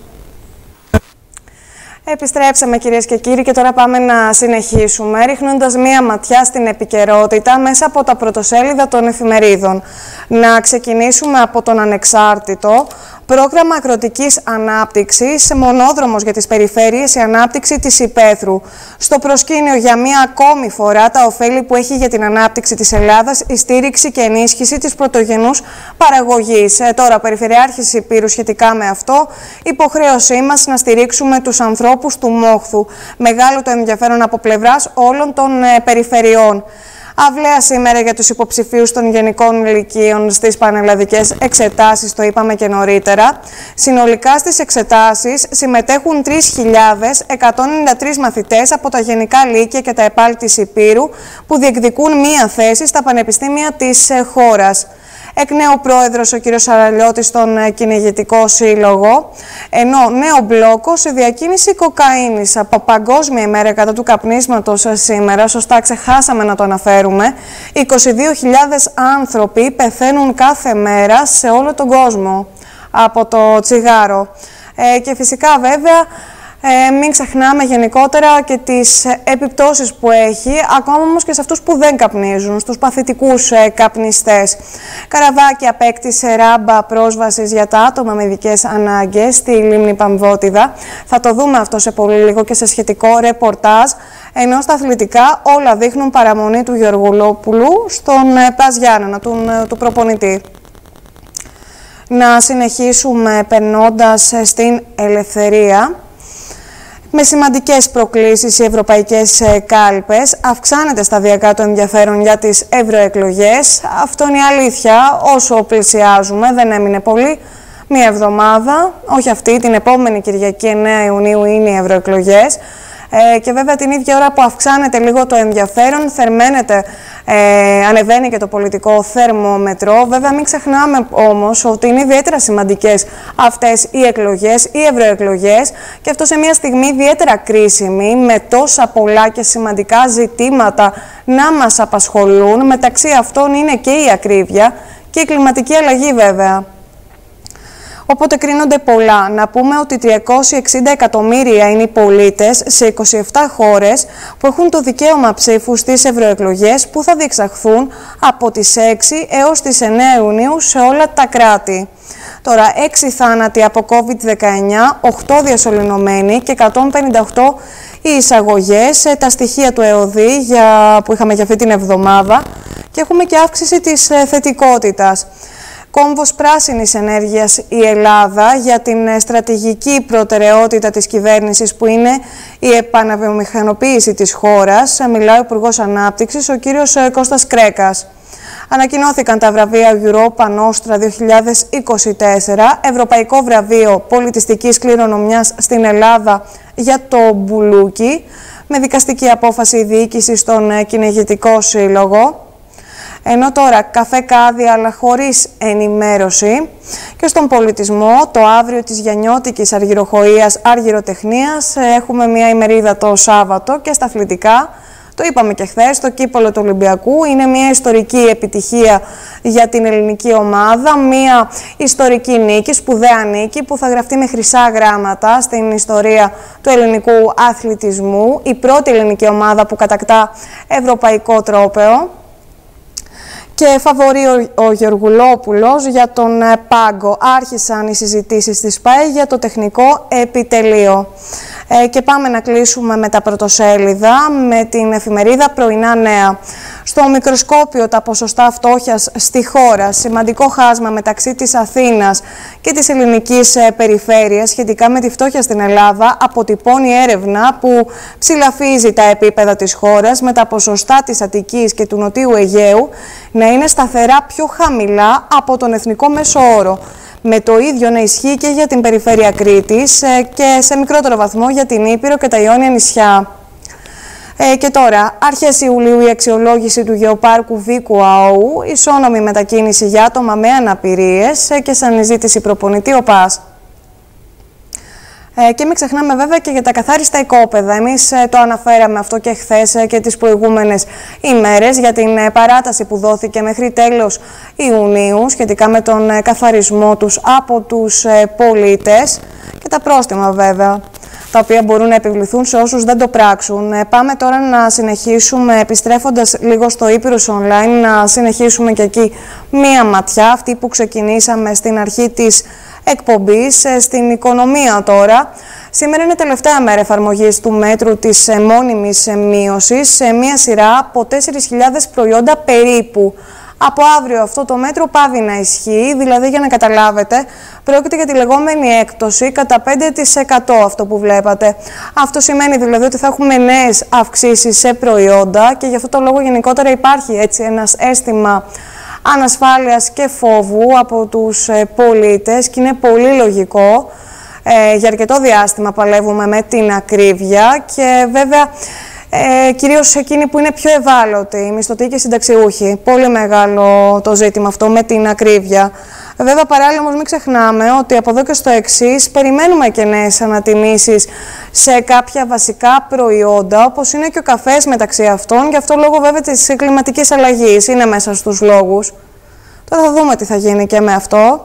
Επιστρέψαμε κυρίες και κύριοι και τώρα πάμε να συνεχίσουμε ρίχνοντας μία ματιά στην επικαιρότητα μέσα από τα πρωτοσέλιδα των εφημερίδων. Να ξεκινήσουμε από τον Ανεξάρτητο. Πρόγραμμα αγροτικής ανάπτυξης, μονόδρομος για τις περιφέρειες, η ανάπτυξη της υπαίθρου. Στο προσκήνιο για μία ακόμη φορά τα ωφέλη που έχει για την ανάπτυξη της Ελλάδας, η στήριξη και ενίσχυση της πρωτογενούς παραγωγής. Τώρα, ο Περιφερειάρχης Υπήρου σχετικά με αυτό, υποχρέωσή μας να στηρίξουμε τους ανθρώπους του Μόχθου. Μεγάλο το ενδιαφέρον από πλευράς όλων των περιφερειών. Αυλαία σήμερα για τους υποψηφίους των γενικών λυκείων στις πανελλαδικές εξετάσεις, το είπαμε και νωρίτερα. Συνολικά στις εξετάσεις συμμετέχουν 3.193 μαθητές από τα γενικά λύκεια και τα ΕΠΑΛ της Υπήρου που διεκδικούν μία θέση στα πανεπιστήμια της χώρας. Εκ νέου πρόεδρος ο κ. Σαραλιώτης στον Κυνηγητικό Σύλλογο, ενώ νέο μπλόκο σε διακίνηση κοκαίνης από Παγκόσμια ημέρα κατά του καπνίσματος σήμερα, σωστά ξεχάσαμε να το αναφέρουμε, 22.000 άνθρωποι πεθαίνουν κάθε μέρα σε όλο τον κόσμο από το τσιγάρο. Και φυσικά βέβαια μην ξεχνάμε γενικότερα και τις επιπτώσεις που έχει, ακόμα όμως και σε αυτούς που δεν καπνίζουν, στους παθητικούς καπνιστές. Καραβάκι απέκτησε ράμπα πρόσβασης για τα άτομα με ειδικές ανάγκες στη λίμνη Παμβότιδα. Θα το δούμε αυτό σε πολύ λίγο και σε σχετικό ρεπορτάζ, ενώ στα αθλητικά όλα δείχνουν παραμονή του Γεωργουλόπουλου στον Πας Γιάννενα, του προπονητή. Να συνεχίσουμε περνώντας στην Ελευθερία. Με σημαντικές προκλήσεις οι ευρωπαϊκές κάλπες, αυξάνεται σταδιακά το ενδιαφέρον για τις ευρωεκλογές. Αυτό είναι η αλήθεια, όσο πλησιάζουμε, δεν έμεινε πολύ, μία εβδομάδα, όχι αυτή, την επόμενη Κυριακή 9 Ιουνίου είναι οι ευρωεκλογές. Και βέβαια την ίδια ώρα που αυξάνεται λίγο το ενδιαφέρον, ανεβαίνει και το πολιτικό θερμόμετρο. Βέβαια μην ξεχνάμε όμως ότι είναι ιδιαίτερα σημαντικές αυτές οι εκλογές, οι ευρωεκλογές, και αυτό σε μια στιγμή ιδιαίτερα κρίσιμη, με τόσα πολλά και σημαντικά ζητήματα να μας απασχολούν. Μεταξύ αυτών είναι και η ακρίβεια και η κλιματική αλλαγή βέβαια. Οπότε κρίνονται πολλά. Να πούμε ότι 360 εκατομμύρια είναι οι πολίτες σε 27 χώρες που έχουν το δικαίωμα ψήφου στις ευρωεκλογές που θα διεξαχθούν από τις 6 έως τις 9 Ιουνίου σε όλα τα κράτη. Τώρα, 6 θάνατοι από COVID-19, 8 διασωληνωμένοι και 158 οι εισαγωγές, τα στοιχεία του ΕΟΔΗ που είχαμε για αυτή την εβδομάδα, και έχουμε και αύξηση της θετικότητας. Κόμβος πράσινης ενέργειας η Ελλάδα για την στρατηγική προτεραιότητα της κυβέρνησης που είναι η επαναβιομηχανοποίηση της χώρας. Μιλάει ο Υπουργός Ανάπτυξης, ο κύριος Κώστας Κρέκας. Ανακοινώθηκαν τα βραβεία Europa Nostra 2024, Ευρωπαϊκό Βραβείο Πολιτιστικής Κληρονομιάς στην Ελλάδα για το Μπουλούκι, με δικαστική απόφαση διοίκηση στον Κυνηγητικό Σύλλογο. Ενώ τώρα καφέ κάδια αλλά χωρίς ενημέρωση. Και στον πολιτισμό, το αύριο της Γιαννιώτικης Αργυροχοΐας Αργυροτεχνίας, έχουμε μια ημερίδα το Σάββατο, και στα αθλητικά Το είπαμε και χθες, το κύπελλο του Ολυμπιακού είναι μια ιστορική επιτυχία για την ελληνική ομάδα, μια ιστορική νίκη, σπουδαία νίκη που θα γραφτεί με χρυσά γράμματα στην ιστορία του ελληνικού αθλητισμού. Η πρώτη ελληνική ομάδα που κατακτά ευρωπαϊκό τρόπαιο. Και φαβορεί ο Γεωργουλόπουλος για τον πάγκο. Άρχισαν οι συζητήσεις της ΠΑΕ για το τεχνικό επιτελείο. Και πάμε να κλείσουμε με τα πρωτοσέλιδα, με την εφημερίδα Πρωινά Νέα. Στο μικροσκόπιο τα ποσοστά φτώχειας στη χώρα, σημαντικό χάσμα μεταξύ της Αθήνας και της ελληνικής περιφέρειας σχετικά με τη φτώχεια στην Ελλάδα, αποτυπώνει έρευνα που ψηλαφίζει τα επίπεδα της χώρας, με τα ποσοστά της Αττικής και του Νοτίου Αιγαίου να είναι σταθερά πιο χαμηλά από τον εθνικό μέσο όρο. Με το ίδιο να ισχύει και για την περιφέρεια Κρήτης και σε μικρότερο βαθμό για την Ήπειρο και τα Ιόνια νησιά. Και τώρα, αρχές Ιουλίου η αξιολόγηση του Γεωπάρκου Βίκου ΑΟΟΥ, ισόνομη μετακίνηση για άτομα με αναπηρίες και σαν ζήτηση προπονητή ο ΠΑΣ. Και μην ξεχνάμε βέβαια και για τα καθάριστα οικόπεδα. Εμείς το αναφέραμε αυτό και χθες και τις προηγούμενες ημέρες για την παράταση που δόθηκε μέχρι τέλος Ιουνίου σχετικά με τον καθαρισμό τους από τους πολίτες και τα πρόστιμα βέβαια, τα οποία μπορούν να επιβληθούν σε όσους δεν το πράξουν. Πάμε τώρα να συνεχίσουμε, επιστρέφοντας λίγο στο Ήπειρος Online, να συνεχίσουμε και εκεί μία ματιά, αυτή που ξεκινήσαμε στην αρχή της εκπομπής, στην οικονομία τώρα. Σήμερα είναι τελευταία μέρα εφαρμογής του μέτρου της μόνιμης μείωσης σε μία σειρά από 4.000 προϊόντα περίπου. Από αύριο αυτό το μέτρο πάβει να ισχύει, δηλαδή για να καταλάβετε, πρόκειται για τη λεγόμενη έκπτωση κατά 5% αυτό που βλέπατε. Αυτό σημαίνει δηλαδή ότι θα έχουμε νέες αυξήσεις σε προϊόντα και γι' αυτό το λόγο γενικότερα υπάρχει έτσι ένας αίσθημα ανασφάλειας και φόβου από τους πολίτες και είναι πολύ λογικό. Για αρκετό διάστημα παλεύουμε με την ακρίβεια και βέβαια κυρίως εκείνοι που είναι πιο ευάλωτοι, οι μισθωτοί και οι συνταξιούχοι. Πολύ μεγάλο το ζήτημα αυτό με την ακρίβεια. Βέβαια, παράλληλα όμως μην ξεχνάμε ότι από εδώ και στο εξής περιμένουμε και νέες ανατιμήσεις σε κάποια βασικά προϊόντα, όπως είναι και ο καφές μεταξύ αυτών, γι' αυτό λόγω βέβαια της κλιματικής αλλαγής είναι μέσα στους λόγους. Τώρα θα δούμε τι θα γίνει και με αυτό.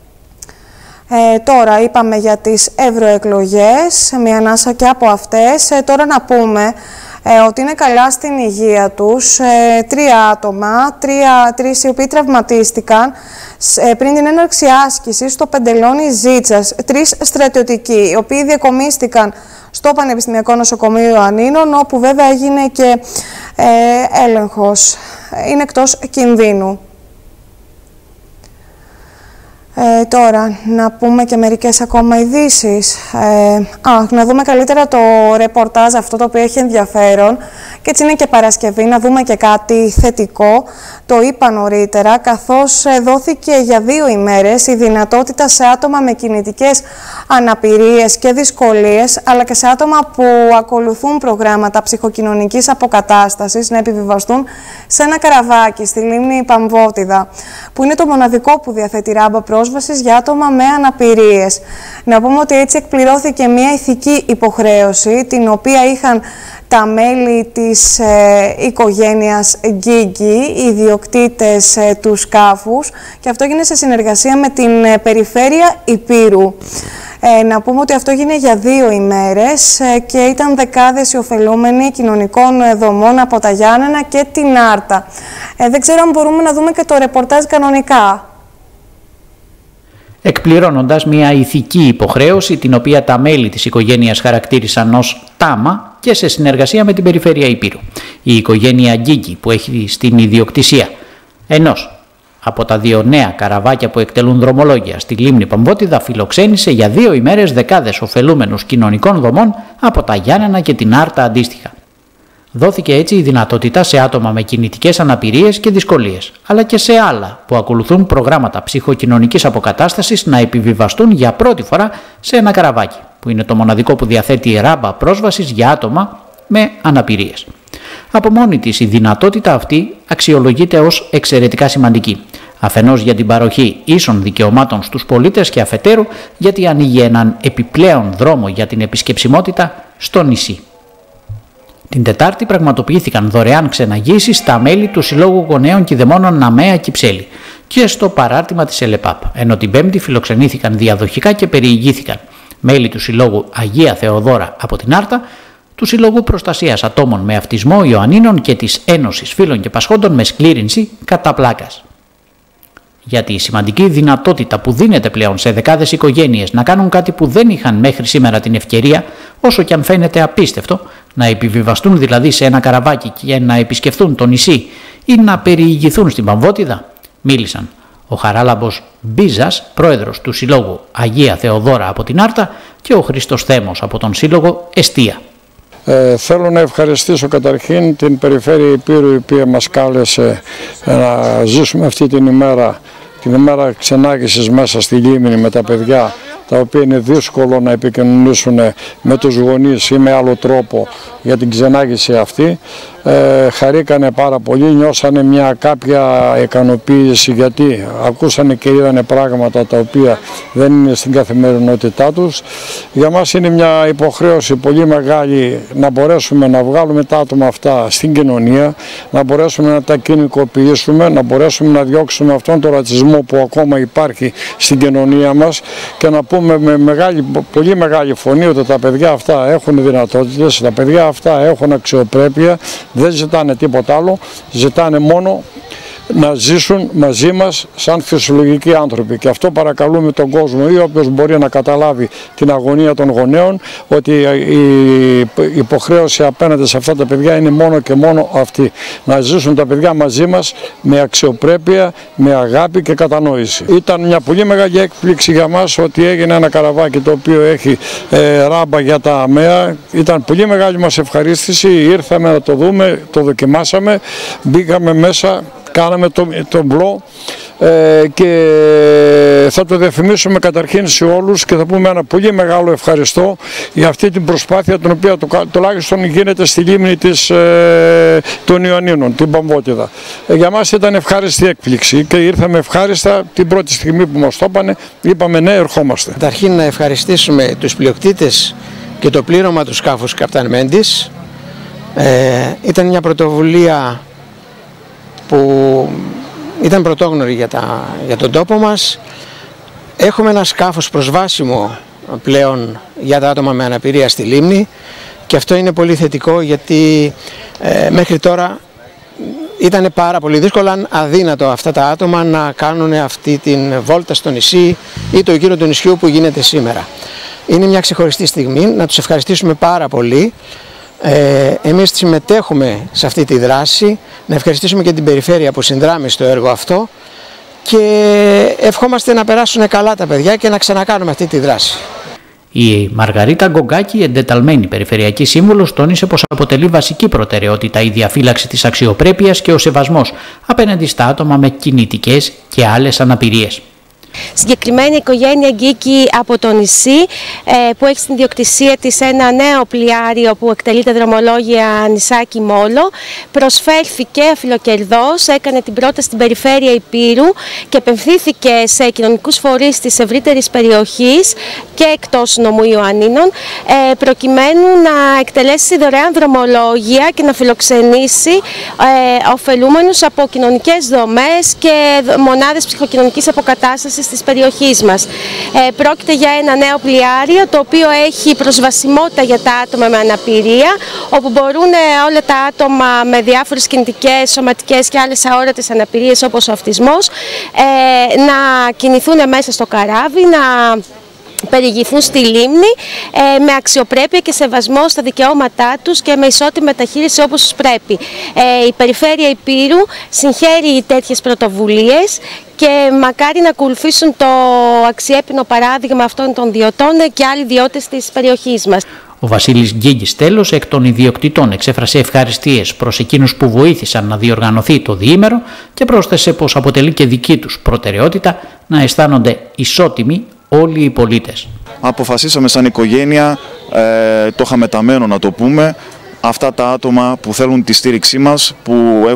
Τώρα είπαμε για τις ευρωεκλογές, μια ανάσα και από αυτές. Τώρα να πούμε ότι είναι καλά στην υγεία τους 3 άτομα, τρεις οι οποίοι τραυματίστηκαν πριν την έναρξη άσκησης στο Πεντελώνι Ζήτσας, 3 στρατιωτικοί, οι οποίοι διακομίστηκαν στο Πανεπιστημιακό Νοσοκομείο Ιωαννίνων, όπου βέβαια έγινε και έλεγχος. Είναι εκτός κινδύνου. Τώρα, να πούμε και μερικές ακόμα ειδήσεις. Να δούμε καλύτερα το ρεπορτάζ αυτό το οποίο έχει ενδιαφέρον και έτσι είναι και Παρασκευή, να δούμε και κάτι θετικό. Το είπα νωρίτερα, καθώς δόθηκε για 2 ημέρες η δυνατότητα σε άτομα με κινητικές αναπηρίες και δυσκολίες, αλλά και σε άτομα που ακολουθούν προγράμματα ψυχοκοινωνικής αποκατάστασης να επιβιβαστούν σε ένα καραβάκι στη λίμνη Παμβότιδα, που είναι το μοναδικό που διαθέτει ράμπα πρόσβασης για άτομα με αναπηρίες. Να πούμε ότι έτσι εκπληρώθηκε μια ηθική υποχρέωση, την οποία είχαν τα μέλη της οικογένειας Γκίγκη, οι ιδιοκτήτες του σκάφους, και αυτό έγινε σε συνεργασία με την περιφέρεια Υπήρου. Να πούμε ότι αυτό έγινε για 2 ημέρες και ήταν δεκάδες οι ωφελούμενοι κοινωνικών δομών από τα Γιάννενα και την Άρτα. Δεν ξέρω αν μπορούμε να δούμε και το ρεπορτάζ κανονικά. Εκπληρώνοντας μια ηθική υποχρέωση, την οποία τα μέλη της οικογένειας χαρακτήρισαν ως τάμα και σε συνεργασία με την περιφέρεια Υπήρου. Η οικογένεια Γκίγκη, που έχει στην ιδιοκτησία ενός από τα 2 νέα καραβάκια που εκτελούν δρομολόγια στη λίμνη Παμβότιδα, φιλοξένησε για 2 ημέρες δεκάδες ωφελούμενους κοινωνικών δομών από τα Γιάννενα και την Άρτα αντίστοιχα. Δόθηκε έτσι η δυνατότητα σε άτομα με κινητικές αναπηρίες και δυσκολίες, αλλά και σε άλλα που ακολουθούν προγράμματα ψυχοκοινωνικής αποκατάστασης να επιβιβαστούν για πρώτη φορά σε ένα καραβάκι, που είναι το μοναδικό που διαθέτει ράμπα πρόσβασης για άτομα με αναπηρίες. Από μόνη της η δυνατότητα αυτή αξιολογείται ως εξαιρετικά σημαντική. Αφενός για την παροχή ίσων δικαιωμάτων στους πολίτες και αφετέρου γιατί ανοίγει έναν επιπλέον δρόμο για την επισκεψιμότητα στο νησί. Την Τετάρτη πραγματοποιήθηκαν δωρεάν ξεναγήσεις στα μέλη του Συλλόγου Γονέων Κηδεμόνων Ναμαία Κυψέλη και στο παράρτημα της ΕΛΕΠΑΠ, ενώ την Πέμπτη φιλοξενήθηκαν διαδοχικά και περιηγήθηκαν μέλη του Συλλόγου Αγία Θεοδώρα από την Άρτα, του Συλλόγου Προστασίας Ατόμων με Αυτισμό Ιωαννίνων και της Ένωσης Φίλων και Πασχόντων με Σκλήρινση κατά πλάκας. Για τη σημαντική δυνατότητα που δίνεται πλέον σε δεκάδες οικογένειες να κάνουν κάτι που δεν είχαν μέχρι σήμερα την ευκαιρία, όσο και αν φαίνεται απίστευτο, να επιβιβαστούν δηλαδή σε ένα καραβάκι και να επισκεφθούν το νησί ή να περιηγηθούν στην Παμβότιδα, μίλησαν ο Χαράλαμπος Μπίζας, πρόεδρος του Συλλόγου Αγία Θεοδώρα από την Άρτα, και ο Χρήστος Θέμος από τον Σύλλογο Εστία. Θέλω να ευχαριστήσω καταρχήν την Περιφέρεια Υπήρου, η οποία μας κάλεσε να ζήσουμε αυτή την ημέρα ξενάγησης μέσα στη Λίμνη με τα παιδιά, τα οποία είναι δύσκολο να επικοινωνήσουν με τους γονείς ή με άλλο τρόπο για την ξενάγηση αυτή. Χαρήκανε πάρα πολύ, νιώσανε μια κάποια ικανοποίηση, γιατί ακούσανε και είδανε πράγματα τα οποία δεν είναι στην καθημερινότητά τους. Για μας είναι μια υποχρέωση πολύ μεγάλη να μπορέσουμε να βγάλουμε τα άτομα αυτά στην κοινωνία, να μπορέσουμε να τα κοινικοποιήσουμε, να μπορέσουμε να διώξουμε αυτόν τον ρατσισμό που ακόμα υπάρχει στην κοινωνία μας και να πούμε με πολύ μεγάλη φωνή ότι τα παιδιά αυτά έχουν δυνατότητες, τα παιδιά αυτά έχουν αξιοπρέπεια, δεν ζητάνε τίποτα άλλο, ζητάνε μόνο να ζήσουν μαζί μας σαν φυσιολογικοί άνθρωποι. Και αυτό παρακαλούμε τον κόσμο, ή όποιος μπορεί να καταλάβει την αγωνία των γονέων, ότι η υποχρέωση απέναντι σε αυτά τα παιδιά είναι μόνο και μόνο αυτή. Να ζήσουν τα παιδιά μαζί μας με αξιοπρέπεια, με αγάπη και κατανόηση. Ήταν μια πολύ μεγάλη έκπληξη για μας ότι έγινε ένα καραβάκι το οποίο έχει ράμπα για τα ΑΜΕΑ. Ήταν πολύ μεγάλη μας ευχαρίστηση, ήρθαμε να το δούμε, το δοκιμάσαμε, μπήκαμε μέσα, κάναμε το μπλό και θα το διαφημίσουμε καταρχήν σε όλους και θα πούμε ένα πολύ μεγάλο ευχαριστώ για αυτή την προσπάθεια, την οποία τουλάχιστον γίνεται στη λίμνη των Ιωαννίνων, την Παμβότιδα. Για μας ήταν ευχάριστη έκπληξη και ήρθαμε ευχάριστα την πρώτη στιγμή που μας το είπανε, είπαμε ναι, ερχόμαστε. Καταρχήν να ευχαριστήσουμε τους πλειοκτήτες και το πλήρωμα του σκάφους Καπτάν Μέντης. Ήταν μια πρωτοβουλία που ήταν πρωτόγνωρη για τον τόπο μας. Έχουμε ένα σκάφος προσβάσιμο πλέον για τα άτομα με αναπηρία στη λίμνη και αυτό είναι πολύ θετικό, γιατί μέχρι τώρα ήταν πάρα πολύ δύσκολο, αν αδύνατο, αυτά τα άτομα να κάνουν αυτή την βόλτα στο νησί ή το γύρο του νησιού που γίνεται σήμερα. Είναι μια ξεχωριστή στιγμή, να τους ευχαριστήσουμε πάρα πολύ. Εμείς συμμετέχουμε σε αυτή τη δράση, να ευχαριστήσουμε και την Περιφέρεια που συνδράμει στο έργο αυτό και ευχόμαστε να περάσουν καλά τα παιδιά και να ξανακάνουμε αυτή τη δράση. Η Μαργαρίτα Γκογκάκη, εντεταλμένη Περιφερειακή Σύμβουλος, τόνισε πως αποτελεί βασική προτεραιότητα η διαφύλαξη της αξιοπρέπειας και ο σεβασμός απέναντι στα άτομα με κινητικές και άλλες αναπηρίες. Συγκεκριμένη οικογένεια Γκίκη από το νησί που έχει στην ιδιοκτησία της ένα νέο πλοιάριο που εκτελείται δρομολόγια νησάκι Μόλο, προσφέρθηκε αφιλοκερδώς, έκανε την πρόταση στην Περιφέρεια Υπήρου και επενδύθηκε σε κοινωνικούς φορείς της ευρύτερης περιοχής και εκτός νομού Ιωαννίνων, προκειμένου να εκτελέσει δωρεάν δρομολόγια και να φιλοξενήσει ωφελούμενους από κοινωνικές δομές και μονάδες ψυχοκοινωνικής αποκατάστασης της περιοχής μας. Πρόκειται για ένα νέο πλοιάριο το οποίο έχει προσβασιμότητα για τα άτομα με αναπηρία, όπου μπορούν όλα τα άτομα με διάφορες κινητικές, σωματικές και άλλες αόρατες αναπηρίες όπως ο αυτισμός να κινηθούν μέσα στο καράβι, να περιηγηθούν στη λίμνη με αξιοπρέπεια και σεβασμό στα δικαιώματά τους και με ισότιμη μεταχείριση όπως τους πρέπει. Η Περιφέρεια Υπήρου συγχαίρει τέτοιες πρωτοβουλίες και μακάρι να ακολουθήσουν το αξιέπινο παράδειγμα αυτών των ιδιωτών και άλλοι ιδιώτες της περιοχής μας. Ο Βασίλης Γκίγκης τέλος εκ των ιδιοκτητών εξέφρασε ευχαριστίες προς εκείνους που βοήθησαν να διοργανωθεί το διήμερο και πρόσθεσε πως αποτελεί και δική τους προτεραιότητα να αισθάνονται ισότιμοι όλοι οι πολίτες. Αποφασίσαμε σαν οικογένεια, το χαμεταμένο να το πούμε, αυτά τα άτομα που θέλουν τη στήριξή μας, που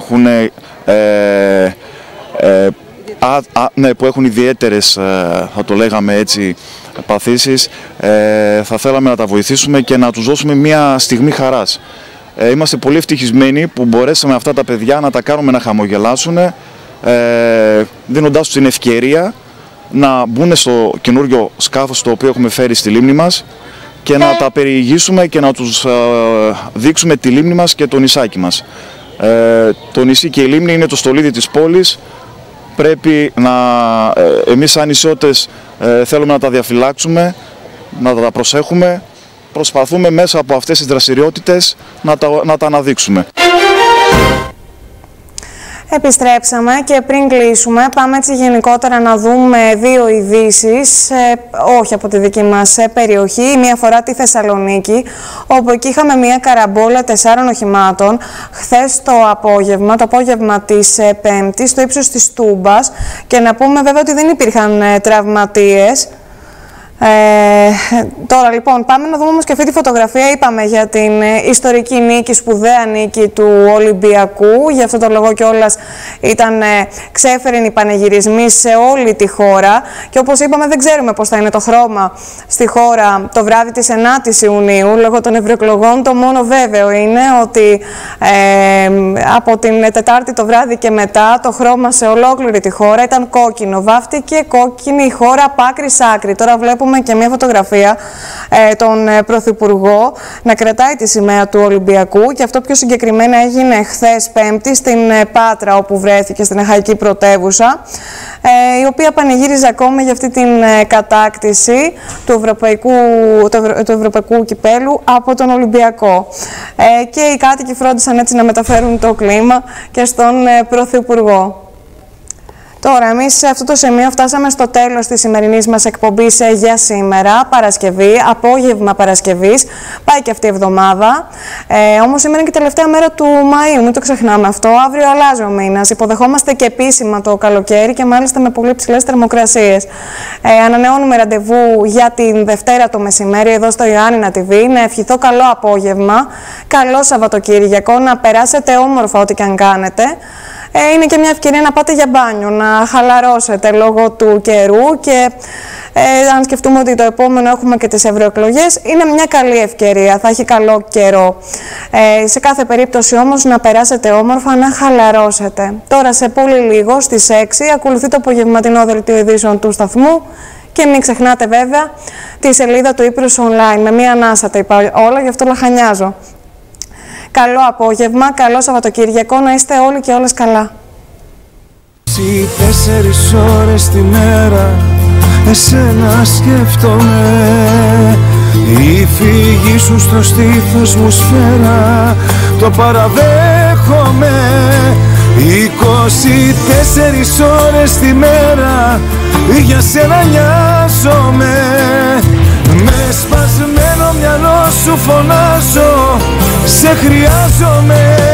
έχουν ιδιαίτερες, θα το λέγαμε έτσι, παθήσεις, θα θέλαμε να τα βοηθήσουμε και να τους δώσουμε μια στιγμή χαράς. Είμαστε πολύ ευτυχισμένοι που μπορέσαμε αυτά τα παιδιά να τα κάνουμε να χαμογελάσουν, δίνοντάς τους την ευκαιρία να μπουν στο καινούριο σκάφος το οποίο έχουμε φέρει στη λίμνη μας και να τα περιηγήσουμε και να τους δείξουμε τη λίμνη μας και το νησάκι μας. Το νησί και η λίμνη είναι το στολίδι της πόλης. Πρέπει να, εμείς σαν νησιώτες θέλουμε να τα διαφυλάξουμε, να τα προσέχουμε. Προσπαθούμε μέσα από αυτές τις δραστηριότητες να τα αναδείξουμε. Επιστρέψαμε και πριν κλείσουμε πάμε έτσι γενικότερα να δούμε δύο ειδήσεις, όχι από τη δική μας περιοχή. Μία φορά τη Θεσσαλονίκη, όπου εκεί είχαμε μία καραμπόλα 4 οχημάτων χθες το απόγευμα της Πέμπτης, στο ύψος της Τούμπας. Και να πούμε βέβαια ότι δεν υπήρχαν τραυματίες. Τώρα λοιπόν πάμε να δούμε όμως και αυτή τη φωτογραφία. Είπαμε για την ιστορική νίκη, σπουδαία νίκη του Ολυμπιακού. Γι' αυτό το λόγο κιόλας ήταν ξέφερεν οι πανηγυρισμοί σε όλη τη χώρα. Και όπως είπαμε δεν ξέρουμε πώς θα είναι το χρώμα στη χώρα το βράδυ της 9ης Ιουνίου λόγω των ευρωεκλογών. Το μόνο βέβαιο είναι ότι από την Τετάρτη το βράδυ και μετά το χρώμα σε ολόκληρη τη χώρα ήταν κόκκινο. Βάφτηκε κόκκινη η χώρα από άκρη σ' άκρη. Τώρα βλέπουμε και μια φωτογραφία τον Πρωθυπουργό να κρατάει τη σημαία του Ολυμπιακού, και αυτό πιο συγκεκριμένα έγινε χθες Πέμπτη στην Πάτρα, όπου βρέθηκε στην Αχαϊκή Πρωτεύουσα, η οποία πανηγύριζε ακόμη για αυτή την κατάκτηση του ευρωπαϊκού κυπέλου από τον Ολυμπιακό. Και οι κάτοικοι φρόντισαν έτσι να μεταφέρουν το κλίμα και στον Πρωθυπουργό. Τώρα, εμείς σε αυτό το σημείο φτάσαμε στο τέλος της σημερινής μας εκπομπής για σήμερα, Παρασκευή, απόγευμα Παρασκευής. Πάει και αυτή η εβδομάδα. Όμως σήμερα είναι και η τελευταία μέρα του Μαΐου, μην το ξεχνάμε αυτό. Αύριο αλλάζει ο μήνας. Υποδεχόμαστε και επίσημα το καλοκαίρι και μάλιστα με πολύ ψηλές θερμοκρασίες. Ανανεώνουμε ραντεβού για την Δευτέρα το μεσημέρι εδώ στο Ιωάννινα TV. Να ευχηθώ καλό απόγευμα, καλό Σαββατοκύριακο, να περάσετε όμορφα ό,τι και αν κάνετε. Είναι και μια ευκαιρία να πάτε για μπάνιο, να χαλαρώσετε λόγω του καιρού και αν σκεφτούμε ότι το επόμενο έχουμε και τις ευρωεκλογές, είναι μια καλή ευκαιρία, θα έχει καλό καιρό. Σε κάθε περίπτωση όμως να περάσετε όμορφα, να χαλαρώσετε. Τώρα σε πολύ λίγο στις 6 ακολουθεί το απογευματινό δελτίο ειδήσεων του σταθμού και μην ξεχνάτε βέβαια τη σελίδα του Ύπρους Online. Με μία ανάσα τα είπα όλα, γι' αυτό λαχανιάζω. Καλό απόγευμα, καλό Σαββατοκύριακο, να είστε όλοι και όλες καλά. 4 ώρες τη μέρα εσένα σκέφτομαι. Η φύγη σου στο στήθος μου σφαίρα, το παραδέχομαι. 24 ώρες τη μέρα για σένα νοιάζομαι. Με σπασμένο μυαλό σου φωνάζω, σε χρειάζομαι.